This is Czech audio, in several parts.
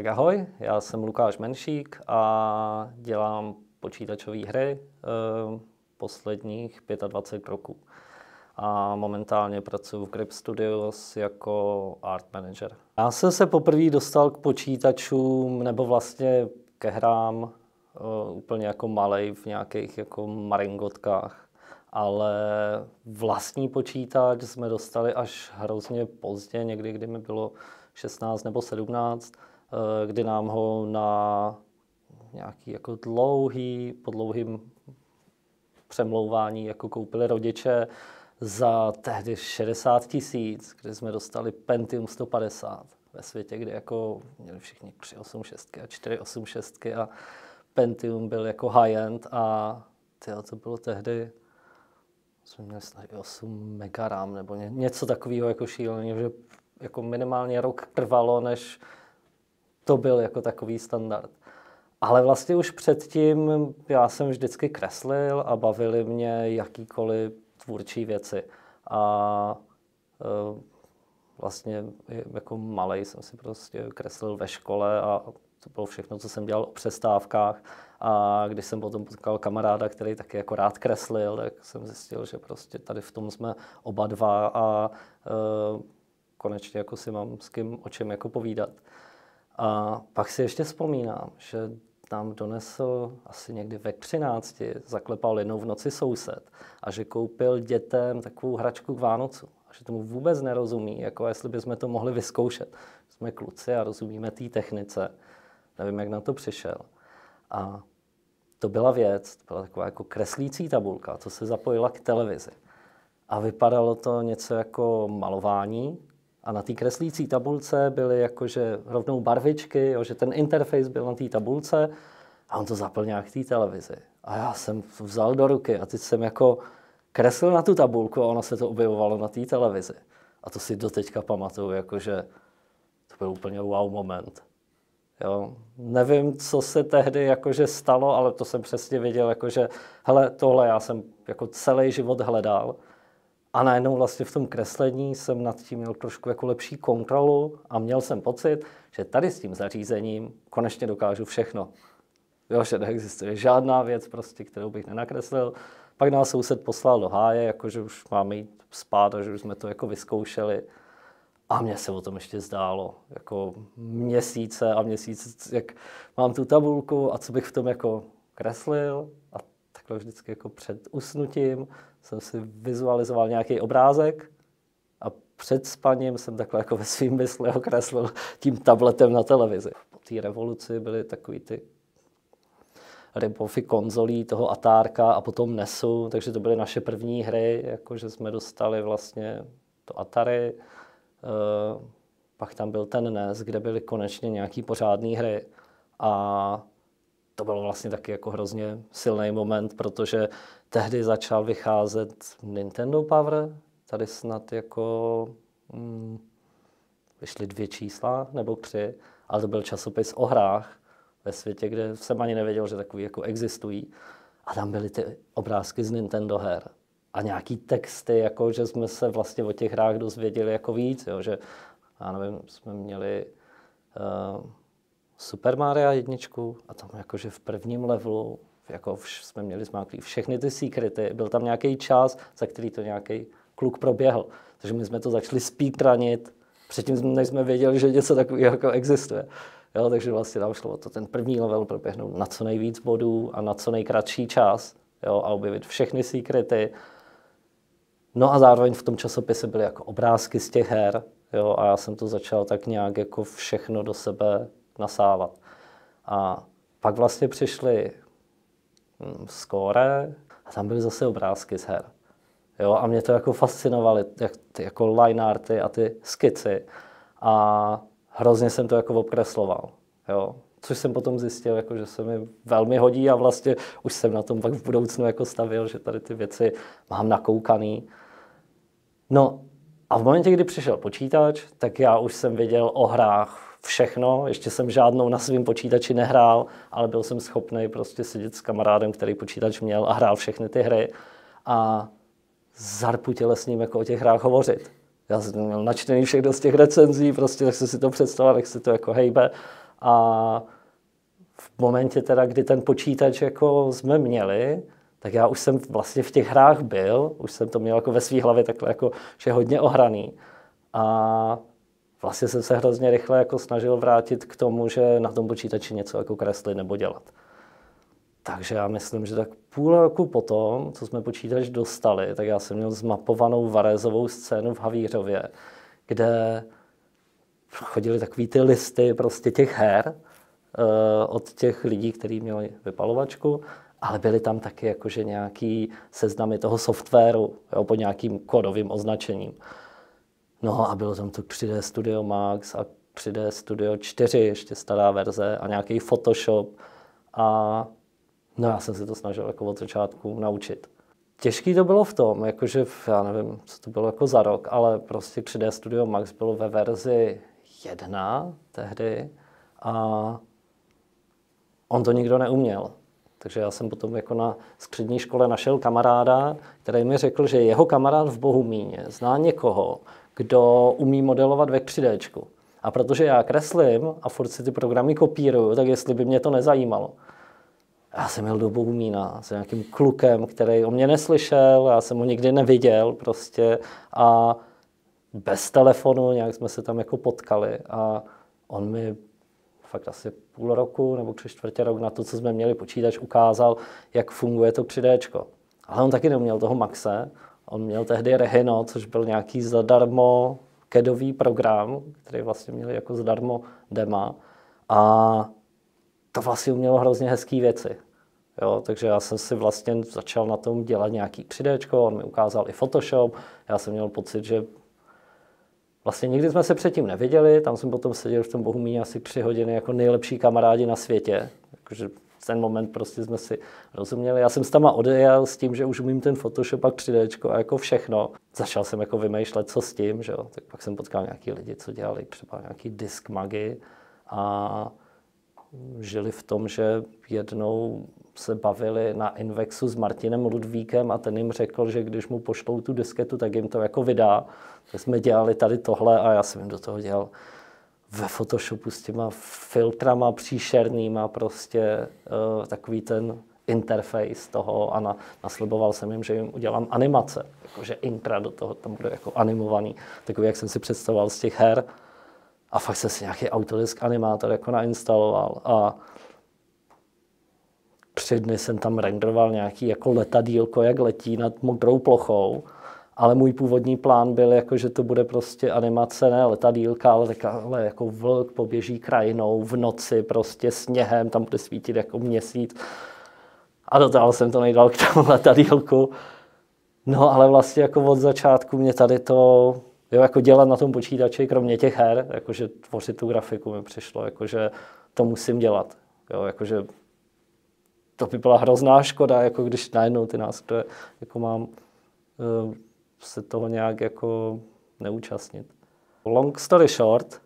Tak ahoj, já jsem Lukáš Menšík a dělám počítačové hry posledních 25 roků. A momentálně pracuji v Grip Studios jako art manager. Já jsem se poprvé dostal k počítačům, nebo vlastně ke hrám úplně jako malej v nějakých jako maringotkách. Ale vlastní počítač jsme dostali až hrozně pozdě, někdy, kdy mi bylo 16 nebo 17, kdy nám ho na nějaký jako po dlouhým přemlouvání jako koupili rodiče za tehdy 60 000, kdy jsme dostali Pentium 150 ve světě, kde jako měli všichni 386 a 486 a Pentium byl jako high-end a to bylo tehdy, jsme měli snad 8 mega RAM nebo něco takového jako šíleného, že jako minimálně rok trvalo, než to byl jako takový standard. Ale vlastně už předtím já jsem vždycky kreslil a bavily mě jakýkoliv tvůrčí věci. A vlastně jako malej jsem si prostě kreslil ve škole a to bylo všechno, co jsem dělal o přestávkách. A když jsem potom potkal kamaráda, který taky jako rád kreslil, tak jsem zjistil, že prostě tady v tom jsme oba dva a konečně jako si mám s kým o čem jako povídat. A pak si ještě vzpomínám, že nám donesl asi někdy ve 13, zaklepal jednou v noci soused a že koupil dětem takovou hračku k Vánocu. A že tomu vůbec nerozumí, jako jestli bychom to mohli vyzkoušet. Jsme kluci a rozumíme té technice. Nevím, jak na to přišel. A to byla věc, to byla taková jako kreslící tabulka, co se zapojila k televizi. A vypadalo to něco jako malování. A na té kreslící tabulce byly jakože rovnou barvičky, jo, že ten interface byl na té tabulce a on to zapl nějak k té televizi. A já jsem to vzal do ruky a teď jsem jako kreslil na tu tabulku a ono se to objevovalo na té televizi. A to si doteďka pamatuju, jakože to byl úplně wow moment. Jo. Nevím, co se tehdy jakože stalo, ale to jsem přesně věděl, jakože hele, tohle já jsem jako celý život hledal. A najednou vlastně v tom kreslení jsem nad tím měl trošku jako lepší kontrolu a měl jsem pocit, že tady s tím zařízením konečně dokážu všechno. Jo, že neexistuje žádná věc, prostě, kterou bych nenakreslil. Pak nás soused poslal do háje, jakože už máme jít spát a že už jsme to jako vyzkoušeli. A mně se o tom ještě zdálo, jako měsíce a měsíce, jak mám tu tabulku a co bych v tom jako kreslil. A takhle vždycky jako před usnutím jsem si vizualizoval nějaký obrázek a před spaním jsem takhle jako ve svým mysli ho kreslil tím tabletem na televizi. Po té revoluci byly takový ty rip-offy konzolí toho Atárka a potom NESu, takže to byly naše první hry, jakože jsme dostali vlastně to Atari. Pak tam byl ten NES, kde byly konečně nějaký pořádné hry a to byl vlastně taky jako hrozně silný moment, protože tehdy začal vycházet Nintendo Power, tady snad jako vyšly 2 čísla nebo 3, ale to byl časopis o hrách ve světě, kde jsem ani nevěděl, že takový jako existují. A tam byly ty obrázky z Nintendo her a nějaký texty, jako že jsme se vlastně o těch hrách dozvěděli jako víc, jo, že já nevím, jsme měli Super Mario 1 a tam jakože v prvním levelu jako jsme měli zmáklý všechny ty secrety, byl tam nějaký čas, za který to nějaký kluk proběhl. Takže my jsme to začali speedrunit, předtím než jsme věděli, že něco takového jako existuje. Jo, takže vlastně nám šlo o to ten první level proběhnout na co nejvíc bodů a na co nejkratší čas, jo, a objevit všechny secrety. No a zároveň v tom časopise byly jako obrázky z těch her, jo, a já jsem to začal tak nějak jako všechno do sebe nasávat. A pak vlastně přišly skóre a tam byly zase obrázky z her. Jo, a mě to jako fascinovaly, ty jako line arty a ty skici. A hrozně jsem to jako obkresloval. Jo. Což jsem potom zjistil, jako, že se mi velmi hodí a vlastně už jsem na tom pak v budoucnu jako stavil, že tady ty věci mám nakoukaný. No a v momentě, kdy přišel počítač, tak já už jsem věděl o hrách všechno, ještě jsem žádnou na svém počítači nehrál, ale byl jsem schopný prostě sedět s kamarádem, který počítač měl a hrál všechny ty hry a zarputile s ním jako o těch hrách hovořit. Já jsem měl načtený všechno z těch recenzí, prostě tak jsem si to představil, jak se to jako hejbe A v momentě teda, kdy ten počítač jako jsme měli, tak já už jsem vlastně v těch hrách byl, už jsem to měl jako ve své hlavě takhle jako, že hodně ohraný. A vlastně jsem se hrozně rychle jako snažil vrátit k tomu, že na tom počítači něco jako kreslit nebo dělat. Takže já myslím, že tak půl roku potom, co jsme počítač dostali, tak já jsem měl zmapovanou Varésovou scénu v Havířově, kde chodily takový ty listy prostě těch her od těch lidí, kteří měli vypalovačku, ale byly tam taky jakože nějaký seznamy toho softwaru, jo, pod nějakým kódovým označením. No a bylo tam to 3D Studio Max a 3D Studio 4, ještě stará verze, a nějaký Photoshop. A no já jsem se to snažil jako od začátku naučit. Těžký to bylo v tom, jakože já nevím, co to bylo jako za rok, ale prostě 3D Studio Max bylo ve verzi 1 tehdy a on to nikdo neuměl. Takže já jsem potom jako na střední škole našel kamaráda, který mi řekl, že jeho kamarád v Bohumíně zná někoho, kdo umí modelovat ve 3D. A protože já kreslím a furt si ty programy kopíruju, tak jestli by mě to nezajímalo. Já jsem jel do Bohumína s nějakým klukem, který o mě neslyšel, já jsem ho nikdy neviděl prostě a bez telefonu nějak jsme se tam jako potkali a on mi fakt asi půl roku nebo 3/4 roku na to, co jsme měli počítač, ukázal, jak funguje to 3D. Ale on taky neuměl toho Maxe, on měl tehdy Rhino, což byl nějaký zadarmo CADový program, který vlastně měli jako zadarmo dema a to vlastně umělo hrozně hezký věci. Jo, takže já jsem si vlastně začal na tom dělat nějaký 3D, on mi ukázal i Photoshop, já jsem měl pocit, že vlastně nikdy jsme se předtím neviděli, tam jsem potom seděl v tom Bohumíně asi 3 hodiny jako nejlepší kamarádi na světě. Jakože v ten moment prostě jsme si rozuměli. Já jsem s tama odejel s tím, že už umím ten Photoshop a 3D a jako všechno. Začal jsem jako vymýšlet, co s tím, že jo. Tak pak jsem potkal nějaký lidi, co dělali třeba nějaký disk magi a žili v tom, že jednou se bavili na Invexu s Martinem Ludvíkem a ten jim řekl, že když mu pošlou tu disketu, tak jim to jako vydá. Tak jsme dělali tady tohle a já jsem jim do toho dělal ve Photoshopu s těma filtrama příšernýma, prostě takový ten interface toho a nasliboval jsem jim, že jim udělám animace, jakože intra do toho tam bude jako animovaný, takový, jak jsem si představoval z těch her. A fakt jsem si nějaký Autodesk animátor jako nainstaloval a 3 dny jsem tam renderoval nějaký jako letadýlko, jak letí nad modrou plochou, ale můj původní plán byl, jako, že to bude prostě animace, ne letadýlka, ale jako vlk poběží krajinou v noci, prostě sněhem, tam bude svítit jako měsíc. A dotáhl jsem to nejdál k tomu letadýlku. No ale vlastně jako od začátku mě tady to, jo, jako dělat na tom počítači, kromě těch her, jakože tvořit tu grafiku mi přišlo, jakože to musím dělat. Jo, jakože to by byla hrozná škoda, jako když najednou ty nástroje jako mám se toho nějak jako neúčastnit. Long story short,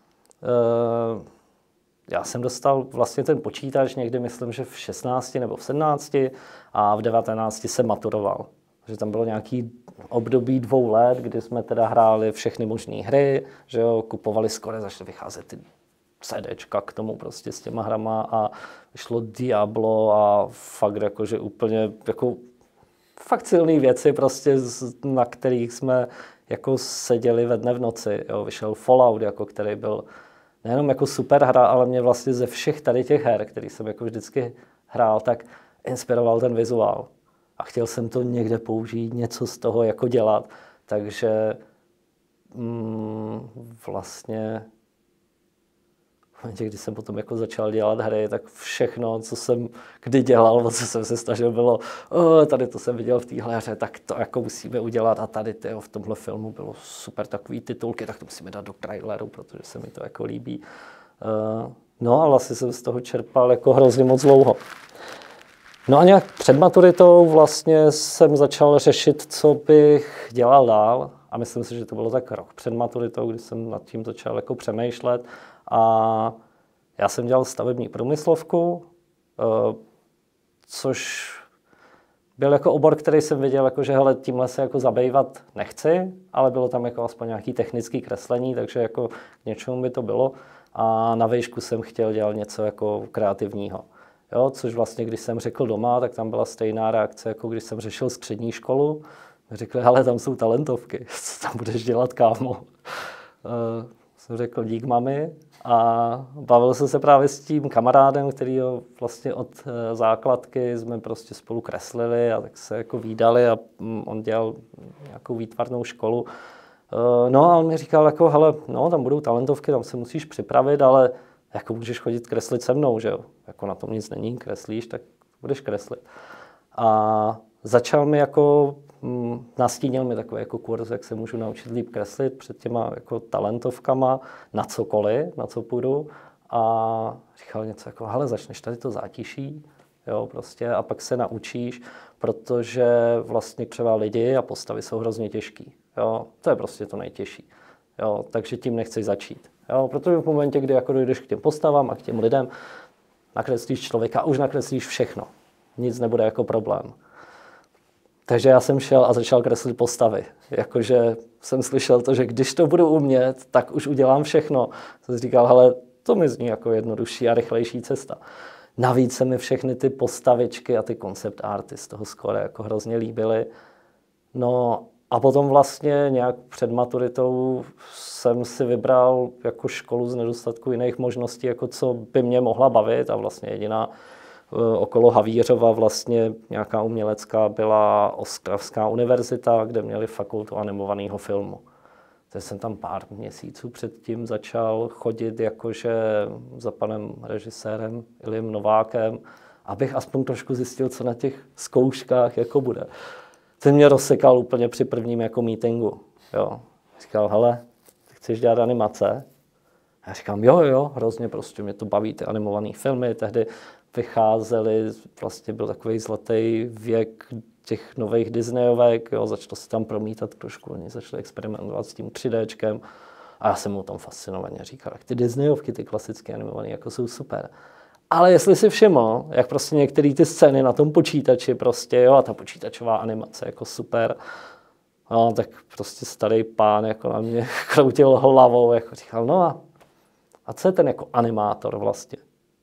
já jsem dostal vlastně ten počítač někdy, myslím, že v 16 nebo v 17 a v 19 jsem maturoval. Takže tam bylo nějaký období 2 let, kdy jsme teda hráli všechny možné hry, že jo, kupovali skoro, začaly vycházet ty CDčka k tomu prostě s těma hrama a vyšlo Diablo a fakt jakože úplně jako fakt silné věci prostě, na kterých jsme jako seděli ve dne v noci. Jo. Vyšel Fallout, jako, který byl nejenom jako super hra, ale mě vlastně ze všech tady těch her, který jsem jako vždycky hrál, tak inspiroval ten vizuál. A chtěl jsem to někde použít, něco z toho jako dělat. Takže vlastně v momentě, kdy jsem potom jako začal dělat hry, tak všechno, co jsem kdy dělal, co jsem se snažil, bylo tady to jsem viděl v téhle hře, tak to jako musíme udělat a tady v tomhle filmu bylo super takový titulky, tak to musíme dát do traileru, protože se mi to jako líbí. No a vlastně jsem z toho čerpal jako hrozně moc dlouho. No a nějak před maturitou vlastně jsem začal řešit, co bych dělal dál a myslím si, že to bylo tak rok před maturitou, kdy jsem nad tím začal jako přemýšlet. A já jsem dělal stavební průmyslovku, což byl jako obor, který jsem viděl, jako, že hele, tímhle se jako zabývat nechci, ale bylo tam jako aspoň nějaký technický kreslení, takže jako k něčemu by to bylo. a na výšku jsem chtěl dělat něco jako kreativního. Jo, což vlastně, když jsem řekl doma, tak tam byla stejná reakce, jako když jsem řešil střední školu. Řekli, ale tam jsou talentovky, co tam budeš dělat, kámo? Jsem řekl, dík mami. A bavil jsem se právě s tím kamarádem, který vlastně od základky jsme prostě spolu kreslili a tak se jako vídali a on dělal nějakou výtvarnou školu. No a on mi říkal, jako, hele, no, tam budou talentovky, tam se musíš připravit, ale jako můžeš chodit kreslit se mnou, že jo? Jako na tom nic není, kreslíš, tak budeš kreslit. A začal mi jako, nastínil mi takový jako kurz, jak se můžu naučit líp kreslit před těma jako talentovkama na cokoliv, na co půjdu. A říkal něco jako, hele, začneš tady to zátiší, jo, prostě, a pak se naučíš, protože vlastně třeba lidi a postavy jsou hrozně těžký. Jo, to je prostě to nejtěžší. Jo, takže tím nechceš začít. Jo, protože v momentě, kdy jako dojdeš k těm postavám a k těm lidem, nakreslíš člověka, už nakreslíš všechno. Nic nebude jako problém. Takže já jsem šel a začal kreslit postavy. Jakože jsem slyšel to, že když to budu umět, tak už udělám všechno. Jsem si říkal, hele, to mi zní jako jednodušší a rychlejší cesta. Navíc se mi všechny ty postavičky a ty concept arty z toho skoro jako hrozně líbily. No a potom vlastně nějak před maturitou jsem si vybral jako školu z nedostatku jiných možností, jako co by mě mohla bavit, a vlastně jediná okolo Havířova vlastně nějaká umělecká byla Ostravská univerzita, kde měli fakultu animovaného filmu. Takže jsem tam pár měsíců předtím začal chodit jakože za panem režisérem Iliem Novákem, abych aspoň trošku zjistil, co na těch zkouškách jako bude. Ten mě rozsekal úplně při prvním jako meetingu. Jo. Říkal, hele, chceš dělat animace? Já říkám, jo, hrozně prostě mě to baví, ty animované filmy. Tehdy vycházely, vlastně byl takový zlatý věk těch nových Disneyovek, jo, začalo se tam promítat trošku, oni začali experimentovat s tím 3Dčkem a já jsem mu tam fascinovaně říkal, jak ty Disneyovky, ty klasické animované, jako jsou super. Ale jestli si všiml, jak prostě některé ty scény na tom počítači prostě, jo, a ta počítačová animace jako super, no, tak prostě starý pán jako na mě kroutil hlavou, jako říkal, no a co je ten jako animátor vlastně?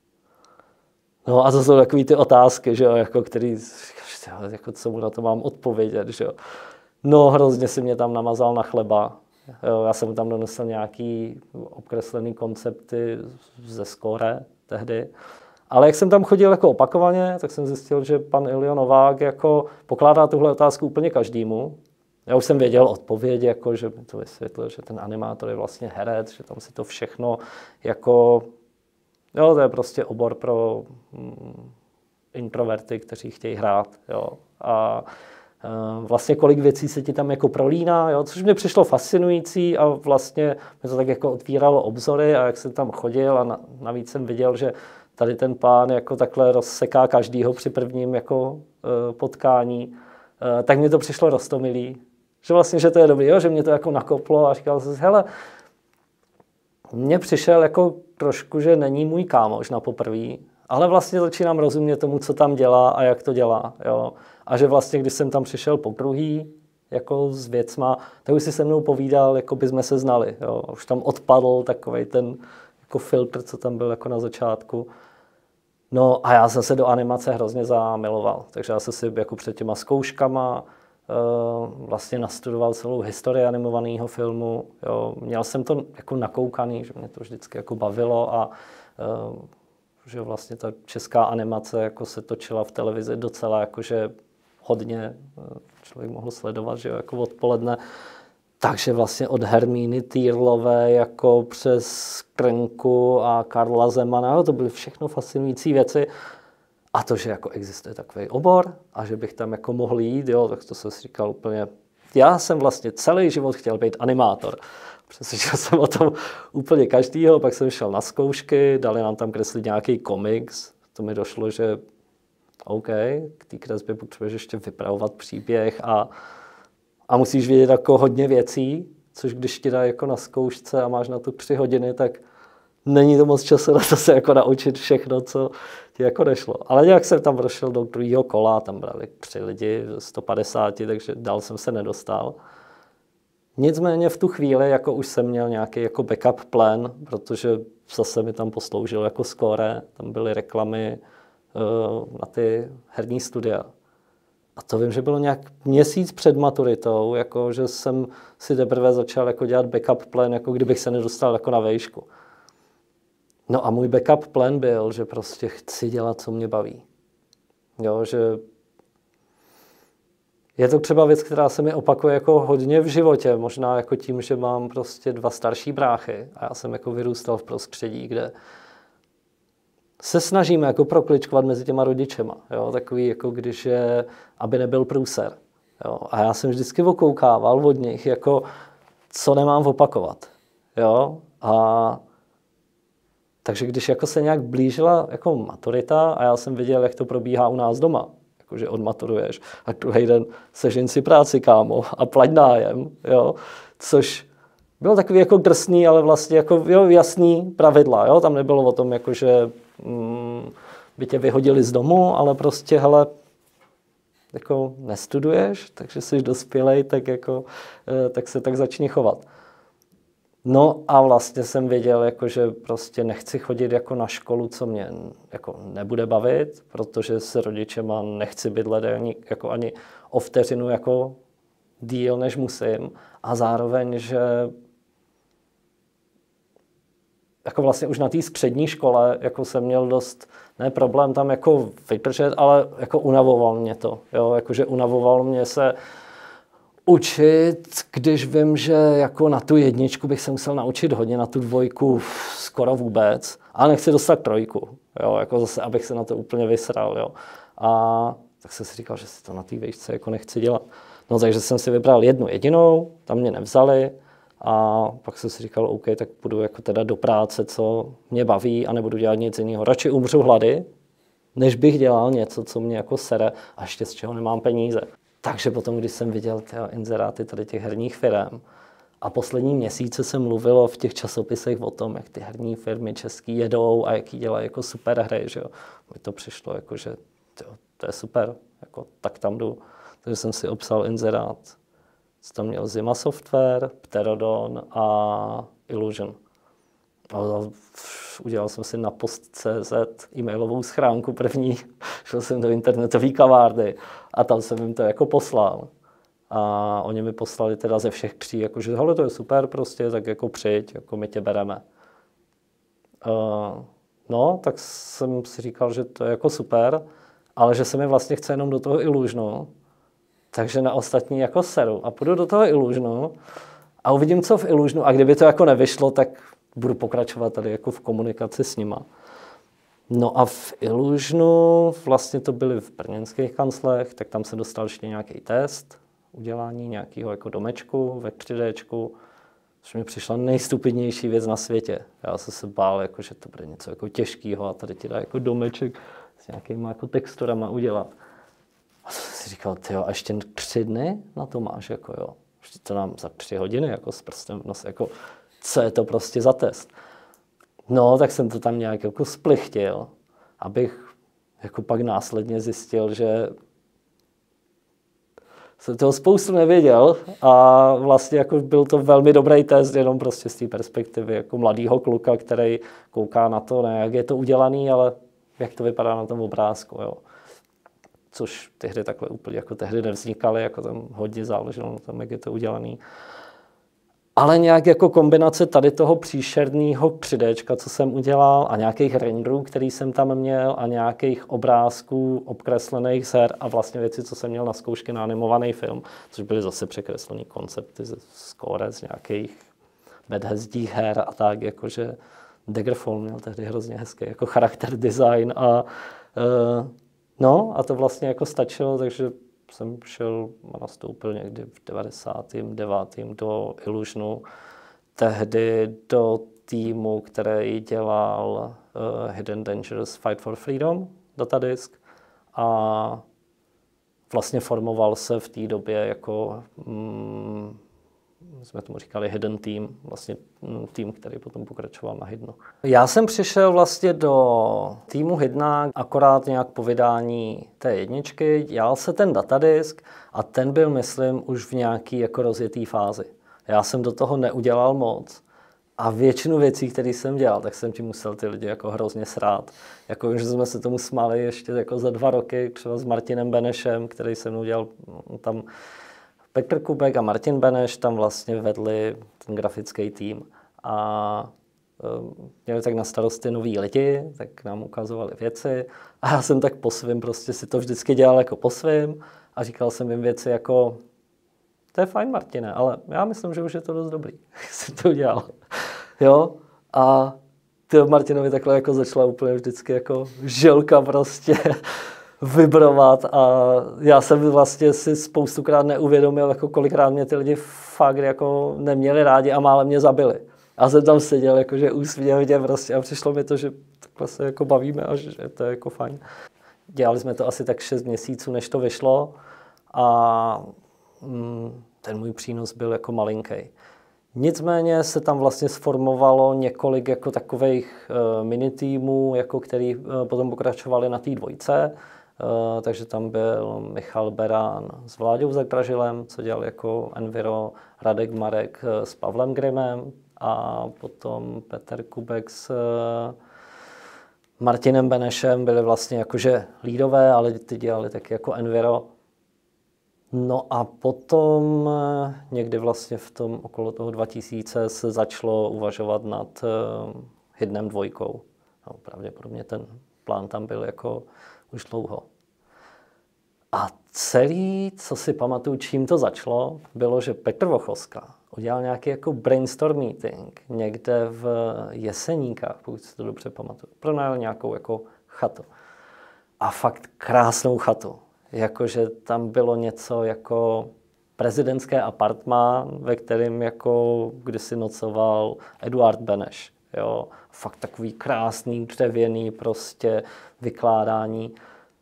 No a to jsou takové ty otázky, že jo, jako který, jako co mu na to mám odpovědět, že jo. No hrozně si mě tam namazal na chleba. Jo, já jsem mu tam donesl nějaký obkreslený koncepty ze Skóre tehdy. Ale jak jsem tam chodil jako opakovaně, tak jsem zjistil, že pan Ilio Novák jako pokládá tuhle otázku úplně každému. Já už jsem věděl odpověď, jako, že mi to vysvětlil, že ten animátor je vlastně herec, že tam si to všechno jako... Jo, to je prostě obor pro introverty, kteří chtějí hrát. Jo. A vlastně kolik věcí se ti tam jako prolíná, jo, což mě přišlo fascinující a vlastně mě to tak jako otvíralo obzory a jak jsem tam chodil a navíc jsem viděl, že tady ten pán jako takhle rozseká každýho při prvním jako potkání, tak mě to přišlo roztomilý. Že vlastně, že to je dobrý, jo, že mě to jako nakoplo a říkal jsem si, hele, mně přišel jako trošku, že není můj kámoš na poprví, ale vlastně začínám rozumět tomu, co tam dělá a jak to dělá. Jo. A že vlastně, když jsem tam přišel poprvý, jako s věcma, tak už si se mnou povídal, jako by jsme se znali. Jo. Už tam odpadl takovej ten jako filtr, co tam byl jako na začátku. No a já jsem se do animace hrozně zamiloval. Takže já jsem si jako před těma zkouškama vlastně nastudoval celou historii animovaného filmu. Jo. Měl jsem to jako nakoukaný, že mě to vždycky jako bavilo a že vlastně ta česká animace jako se točila v televizi docela jakože hodně člověk mohl sledovat, že jo, jako odpoledne. Takže vlastně od Hermíny Týrlové jako přes Krnku a Karla Zemana, to byly všechno fascinující věci. A to, že jako existuje takový obor a že bych tam jako mohl jít, jo, tak to jsem si říkal úplně, já jsem vlastně celý život chtěl být animátor. Přesvědčil jsem o tom úplně každýho, pak jsem šel na zkoušky, dali nám tam kreslit nějaký komiks, to mi došlo, že OK, k té kresbě potřebuješ ještě vypravovat příběh a musíš vědět jako hodně věcí, což když ti dají jako na zkoušce a máš na to 3 hodiny, tak není to moc času na to se jako naučit všechno, co ti jako nešlo. Ale nějak jsem tam došel do druhého kola, tam brali 3 lidi, 150, takže dál jsem se nedostal. Nicméně v tu chvíli jako už jsem měl nějaký jako backup plan, protože zase mi tam posloužil jako skóre, tam byly reklamy na ty herní studia. A to vím, že bylo nějak měsíc před maturitou, jako že jsem si teprve začal jako dělat backup plan, jako kdybych se nedostal jako na vejšku. No a můj backup plan byl, že prostě chci dělat, co mě baví. Jo, že je to třeba věc, která se mi opakuje jako hodně v životě, možná jako tím, že mám prostě 2 starší bráchy a já jsem jako vyrůstal v prostředí, kde se snažíme jako prokličkovat mezi těma rodičema, jo, takový jako když je, aby nebyl průser, jo, a já jsem vždycky okoukával od nich, jako co nemám opakovat, jo, a takže když jako se nějak blížila jako maturita a já jsem viděl, jak to probíhá u nás doma, jakože odmaturuješ a druhý den sežen si práci, kámo, a plať nájem, jo, což bylo takový jako drsný, ale vlastně jako jo, jasný pravidla, jo, tam nebylo o tom, jakože by tě vyhodili z domu, ale prostě, hele, jako nestuduješ, takže jsi dospělej, tak jako, tak se tak začni chovat. No a vlastně jsem věděl, jako, že prostě nechci chodit jako na školu, co mě jako nebude bavit, protože se rodičema nechci bydlet jako ani o vteřinu jako díl, než musím. A zároveň, že jako vlastně už na té střední škole jako jsem měl dost, ne problém tam jako vydržet, ale jako unavoval mě to. Jo? Jakože unavoval mě se učit, když vím, že jako na tu 1 bych se musel naučit hodně, na tu 2 skoro vůbec, ale nechci dostat 3, jo, jako zase, abych se na to úplně vysral, jo. A tak jsem si říkal, že si to na té výšce jako nechci dělat. No takže jsem si vybral 1 jedinou, tam mě nevzali a pak jsem si říkal, OK, tak půjdu jako teda do práce, co mě baví a nebudu dělat nic jiného. Radši umřu hlady, než bych dělal něco, co mě jako sere a ještě z čeho nemám peníze. Takže potom, když jsem viděl inzeráty tady těch herních firm a poslední měsíce se mluvilo v těch časopisech o tom, jak ty herní firmy český jedou a jaký dělají jako super hry, že jo. Mi to přišlo jako, že to je super, jako, tak tam jdu. Takže jsem si obsal inzerát. Tam měl Zima Software, Pterodon a Illusion. A udělal jsem si na post.cz e-mailovou schránku první, šel jsem do internetové kavárny a tam jsem jim to jako poslal. A oni mi poslali teda ze všech 3, jakože hele, to je super prostě, tak jako přijď, jako my tě bereme. No, tak jsem si říkal, že to je jako super, ale že se mi vlastně chce jenom do toho Illusionu, takže na ostatní jako seru a půjdu do toho Illusionu a uvidím, co v Illusionu a kdyby to jako nevyšlo, tak budu pokračovat tady jako v komunikaci s nima. No a v Illusionu vlastně to byly v brněnských kanclech, tak tam se dostal ještě nějaký test, udělání nějakého jako domečku ve 3Dčku, což mi přišla nejstupidnější věc na světě. Já jsem se bál, jako, že to bude něco jako těžkého a tady ti dá jako domeček s nějakýma jako texturama udělat. A to jsem si říkal, tyjo, a ještě 3 dny na to máš, jako jo. Ještě to nám za 3 hodiny jako s prstem v nose, jako co je to prostě za test. No, tak jsem to tam nějak jako splichtil, abych jako pak následně zjistil, že jsem toho spoustu nevěděl a vlastně jako byl to velmi dobrý test, jenom prostě z té perspektivy jako mladýho kluka, který kouká na to, ne jak je to udělaný, ale jak to vypadá na tom obrázku, jo. Což ty hry takhle úplně jako tehdy nevznikaly, jako tam hodně záleželo na tom, jak je to udělaný. Ale nějak jako kombinace tady toho příšerného 3Dčka, co jsem udělal, a nějakých renderů, který jsem tam měl, a nějakých obrázků obkreslených z her a vlastně věci, co jsem měl na zkoušky na animovaný film, což byly zase překreslené koncepty ze skóre, z nějakých Bethesdích her a tak, jakože Daggerfall měl tehdy hrozně hezký jako charakter design a no a to vlastně jako stačilo, takže jsem šel a nastoupil někdy v 99. do Illusionu, tehdy do týmu, který dělal Hidden Dangers Fight for Freedom, datadisk, a vlastně formoval se v té době jako, jsme tomu říkali Hidden Team, vlastně tým, který potom pokračoval na Hiddenu. Já jsem přišel vlastně do týmu Hiddena akorát nějak po vydání té 1, dělal se ten datadisk a ten byl, myslím, už v nějaký jako rozjetý fázi. Já jsem do toho neudělal moc. A většinu věcí, které jsem dělal, tak jsem ti musel ty lidi jako hrozně srát. Jako, že jsme se tomu smáli ještě jako za 2 roky, třeba s Martinem Benešem, který se mnou dělal tam Petr Kubek a Martin Beneš tam vlastně vedli ten grafický tým. A měli tak na starosti noví lidi, tak nám ukazovali věci. A já jsem tak po svým prostě si to vždycky dělal jako po svým a říkal jsem jim věci jako to je fajn, Martine, ale já myslím, že už je to dost dobrý, jak jsem to udělal. Jo? A Martinovi takhle jako začala úplně vždycky jako žilka prostě vibrovat a já jsem vlastně si spoustukrát neuvědomil, jako kolikrát mě ty lidi fakt jako neměli rádi a málem mě zabili. Já jsem tam seděl jakože úsměvně prostě a přišlo mi to, že takhle se jako bavíme a že to je jako fajn. Dělali jsme to asi tak 6 měsíců, než to vyšlo a ten můj přínos byl jako malinký. Nicméně se tam vlastně sformovalo několik jako takových mini týmů, jako který potom pokračovali na té dvojce. Takže tam byl Michal Berán s Vláďou Zagražilem, co dělal jako Enviro, Radek Marek s Pavlem Grimem a potom Petr Kubek s Martinem Benešem byli vlastně jakože lídové, ale ty dělali taky jako Enviro. No a potom někdy vlastně v tom okolo toho 2000 se začalo uvažovat nad Hidnem 2. No, pravděpodobně ten plán tam byl jako už dlouho. A celý, co si pamatuju, čím to začalo, bylo, že Petr Vochoska udělal nějaký jako brainstorm meeting někde v Jeseníkách, pokud si to dobře pamatuju. Pronajal nějakou jako chatu. A fakt krásnou chatu. Jakože tam bylo něco jako prezidentské apartmán, ve kterém jako kdysi nocoval Eduard Beneš. Jo. Fakt takový krásný, dřevěný prostě vykládání.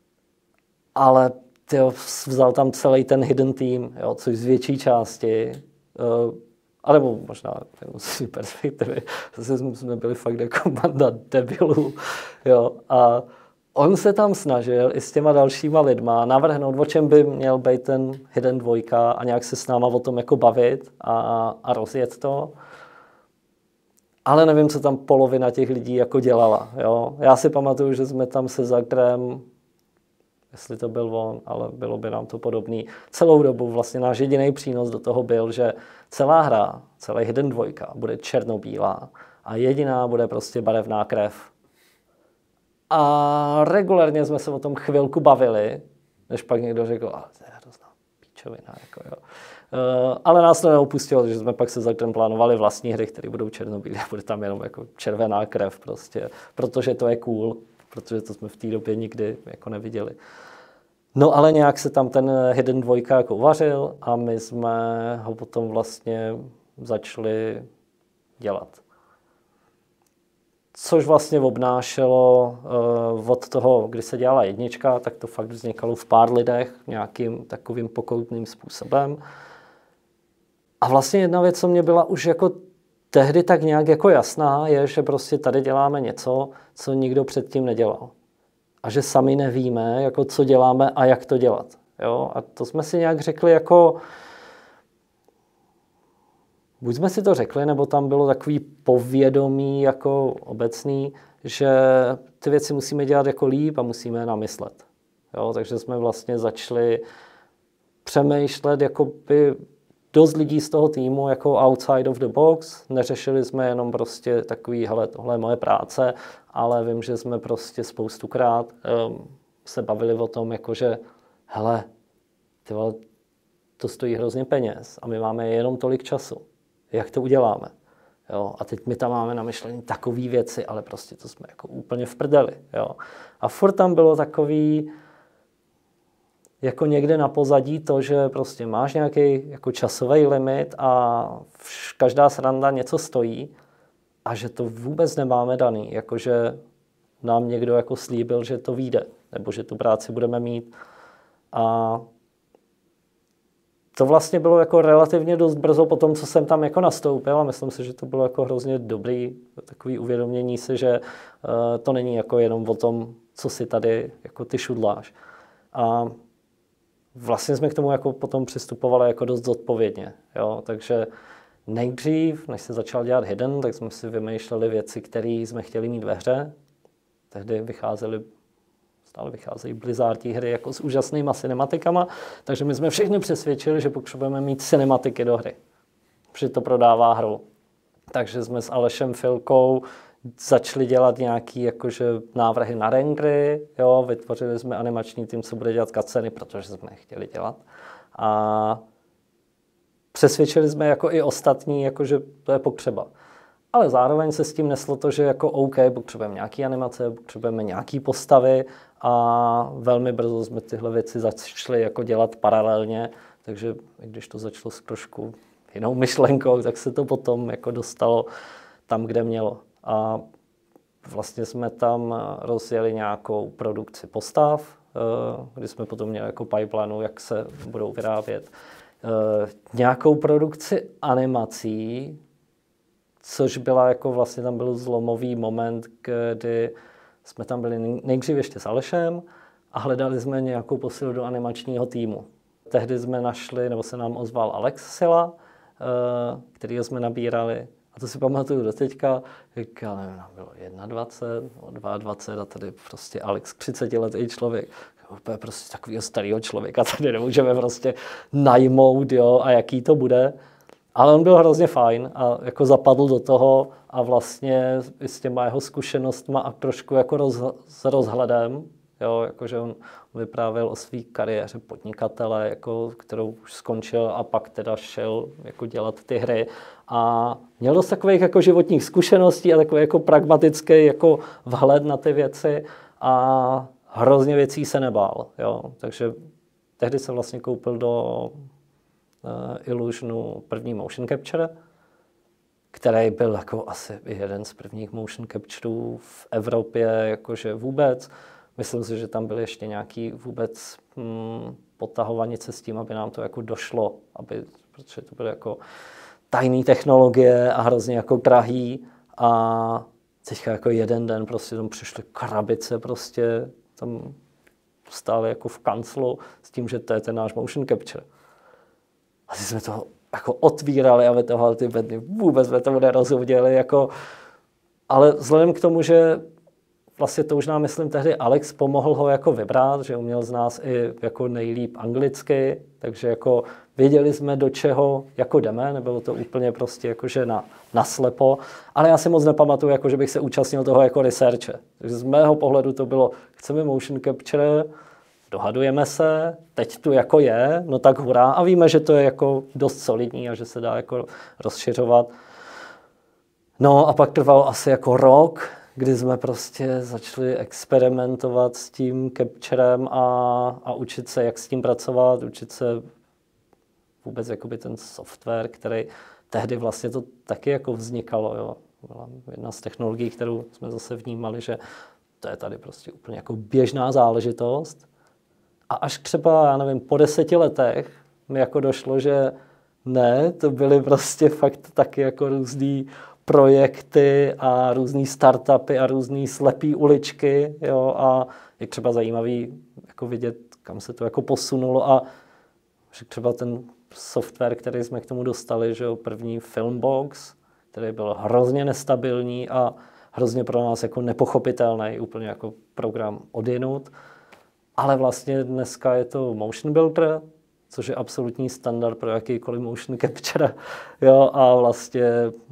Ale tyjo, vzal tam celý ten hidden team, jo, což z větší části, alebo možná z perspektivy, zase jsme byli fakt jako banda debilů. Jo. A on se tam snažil i s těma dalšíma lidma navrhnout, o čem by měl být ten Hidden 2 a nějak se s náma o tom jako bavit a rozjet to. Ale nevím, co tam polovina těch lidí jako dělala. Jo? Já si pamatuju, že jsme tam se Zagrem, jestli to byl on, ale bylo by nám to podobný. Celou dobu vlastně náš jediný přínos do toho byl, že celá hra, celý Hidden 2 bude černobílá a jediná bude prostě barevná krev. A regulérně jsme se o tom chvilku bavili, než pak někdo řekl, to je hrozná píčovina. Jako, jo. Ale nás to neopustilo, že jsme pak se Zagrem plánovali vlastní hry, které budou černobílé, bude tam jenom jako červená krev prostě, protože to je cool, protože to jsme v té době nikdy jako neviděli. No ale nějak se tam ten Hidden 2 jako uvařil a my jsme ho potom vlastně začali dělat. Což vlastně obnášelo od toho, kdy se dělala 1, tak to fakt vznikalo v pár lidech nějakým takovým pokoutným způsobem. A vlastně jedna věc, co mě byla už jako tehdy tak nějak jako jasná, je, že prostě tady děláme něco, co nikdo předtím nedělal. A že sami nevíme, jako co děláme a jak to dělat. Jo? A to jsme si nějak řekli jako... Buď jsme si to řekli, nebo tam bylo takový povědomí jako obecný, že ty věci musíme dělat jako líp a musíme je namyslet. Jo, takže jsme vlastně začali přemýšlet jakoby dost lidí z toho týmu jako outside of the box. Neřešili jsme jenom prostě takový, hele, tohle je moje práce, ale vím, že jsme prostě spoustukrát se bavili o tom, jakože, hele, ty vole, to stojí hrozně peněz a my máme jenom tolik času. Jak to uděláme? Jo? A teď my tam máme na myšlení takové věci, ale prostě to jsme jako úplně v prdeli. Jo? A furt tam bylo takový jako někde na pozadí to, že prostě máš nějaký jako časový limit a každá sranda něco stojí a že to vůbec nemáme daný. Jakože nám někdo jako slíbil, že to vyjde, nebo že tu práci budeme mít. A to vlastně bylo jako relativně dost brzo po tom, co jsem tam jako nastoupil a myslím si, že to bylo jako hrozně dobrý takový uvědomění si, že to není jako jenom o tom, co si tady jako ty šudláš. A vlastně jsme k tomu jako potom přistupovali jako dost zodpovědně, jo, takže nejdřív, než se začal dělat Hidden, tak jsme si vymýšleli věci, které jsme chtěli mít ve hře. Tehdy stále vycházejí Blizzardí hry jako s úžasnýma cinematikama, takže my jsme všichni přesvědčili, že potřebujeme mít cinematiky do hry, protože to prodává hru. Takže jsme s Alešem Filkou začali dělat nějaké jakože návrhy na rendery, jo, vytvořili jsme animační tým, co bude dělat cutscény, protože jsme je chtěli dělat. A přesvědčili jsme jako i ostatní, jakože to je potřeba. Ale zároveň se s tím neslo to, že jako OK, potřebujeme nějaké animace, potřebujeme nějaké postavy a velmi brzo jsme tyhle věci začali jako dělat paralelně, takže když to začalo s trošku jinou myšlenkou, tak se to potom jako dostalo tam, kde mělo. A vlastně jsme tam rozjeli nějakou produkci postav, kdy jsme potom měli jako pipeline, jak se budou vyrábět. Nějakou produkci animací, což byla jako vlastně tam byl zlomový moment, kdy jsme tam byli nejdřív ještě s Alešem a hledali jsme nějakou posilu do animačního týmu. Tehdy jsme našli, nebo se nám ozval Alex Sila, kterýho jsme nabírali. A to si pamatuju do teďka, jak já nevím, bylo 21, 22 a tady prostě Alex, 30letý člověk. Úplně prostě takového starého člověka tady nemůžeme prostě najmout, jo, a jaký to bude. Ale on byl hrozně fajn a jako zapadl do toho a vlastně i s těma jeho zkušenostma a trošku jako s rozhledem, jo, jakože on vyprávěl o své kariéře podnikatele, jako, kterou už skončil a pak teda šel jako dělat ty hry a měl dost takových jako životních zkušeností a takový jako pragmatický jako vhled na ty věci a hrozně věcí se nebál, jo, takže tehdy se vlastně koupil do Illusionu první motion capture, který byl jako asi jeden z prvních motion captureů v Evropě, jakože vůbec. Myslím si, že tam byly ještě nějaký vůbec potahovanice s tím, aby nám to jako došlo, protože to byly jako tajné technologie a hrozně jako drahý a teďka jako jeden den prostě tam přišly krabice prostě tam stály jako v kanclu s tím, že to je ten náš motion capture. A ty jsme to jako otvírali a vytahovali ty bedny. Vůbec jsme tomu nerozuměli. Jako... Ale vzhledem k tomu, že vlastně to už nám, myslím, tehdy Alex pomohl ho jako vybrat, že uměl z nás i jako nejlíp anglicky, takže jako věděli jsme, do čeho jako jdeme, nebylo to úplně prostě jakože naslepo, ale já si moc nepamatuju, jako, že bych se účastnil toho jako researche. Takže z mého pohledu to bylo, chceme motion capture, dohadujeme se, teď tu jako je, no tak hurá a víme, že to je jako dost solidní a že se dá jako rozšiřovat. No a pak trvalo asi jako rok, kdy jsme prostě začali experimentovat s tím capturem a učit se, jak s tím pracovat, učit se vůbec jakoby ten software, který tehdy vlastně to taky jako vznikalo. Jo. Byla jedna z technologií, kterou jsme zase vnímali, že to je tady prostě úplně jako běžná záležitost. A až třeba, já nevím, po 10 letech mi jako došlo, že ne, to byly prostě fakt taky jako různý projekty a různý startupy a různý slepý uličky, jo, a je třeba zajímavý jako vidět, kam se to jako posunulo a že třeba ten software, který jsme k tomu dostali, že jo, první Filmbox, který byl hrozně nestabilní a hrozně pro nás jako nepochopitelný, úplně jako program odjinud. Ale vlastně dneska je to Motion Builder, což je absolutní standard pro jakýkoliv motion capture. Jo, a vlastně,